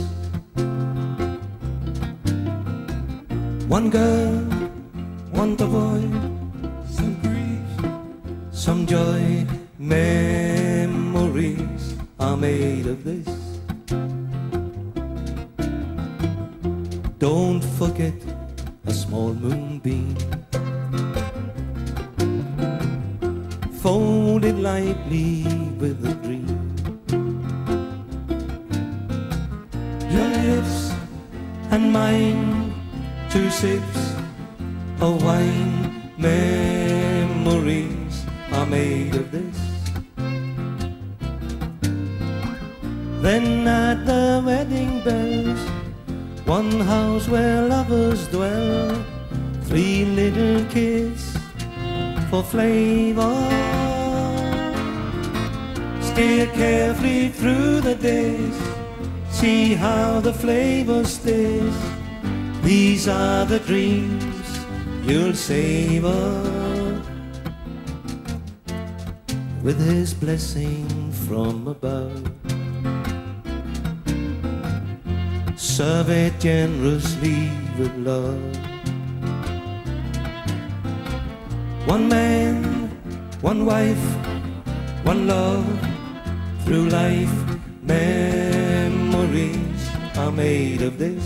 One girl, one boy, some grief, some joy. Memories are made of this. Don't forget a small moonbeam, folded lightly with a dream. Your lips and mine, two sips of wine. Memories are made of this. Then at the wedding bells, one house where lovers dwell, three little kids for flavor. Steer carefully through the days, see how the flavor stays. These are the dreams you'll savor, with his blessing from above. Serve it generously with love. One man, one wife, one love through life. Memories are made of this.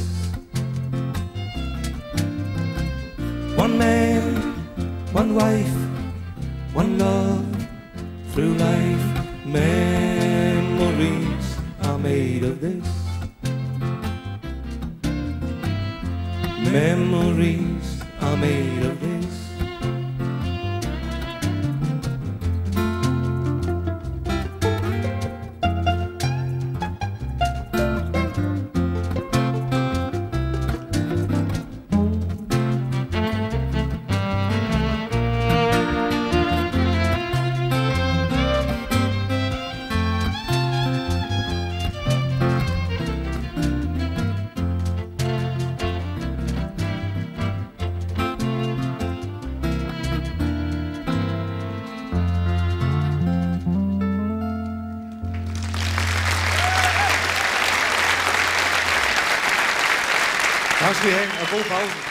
One man, one wife, one love through life. Memories are made of this. Memories are made of this. Tak skal I have, og god pause.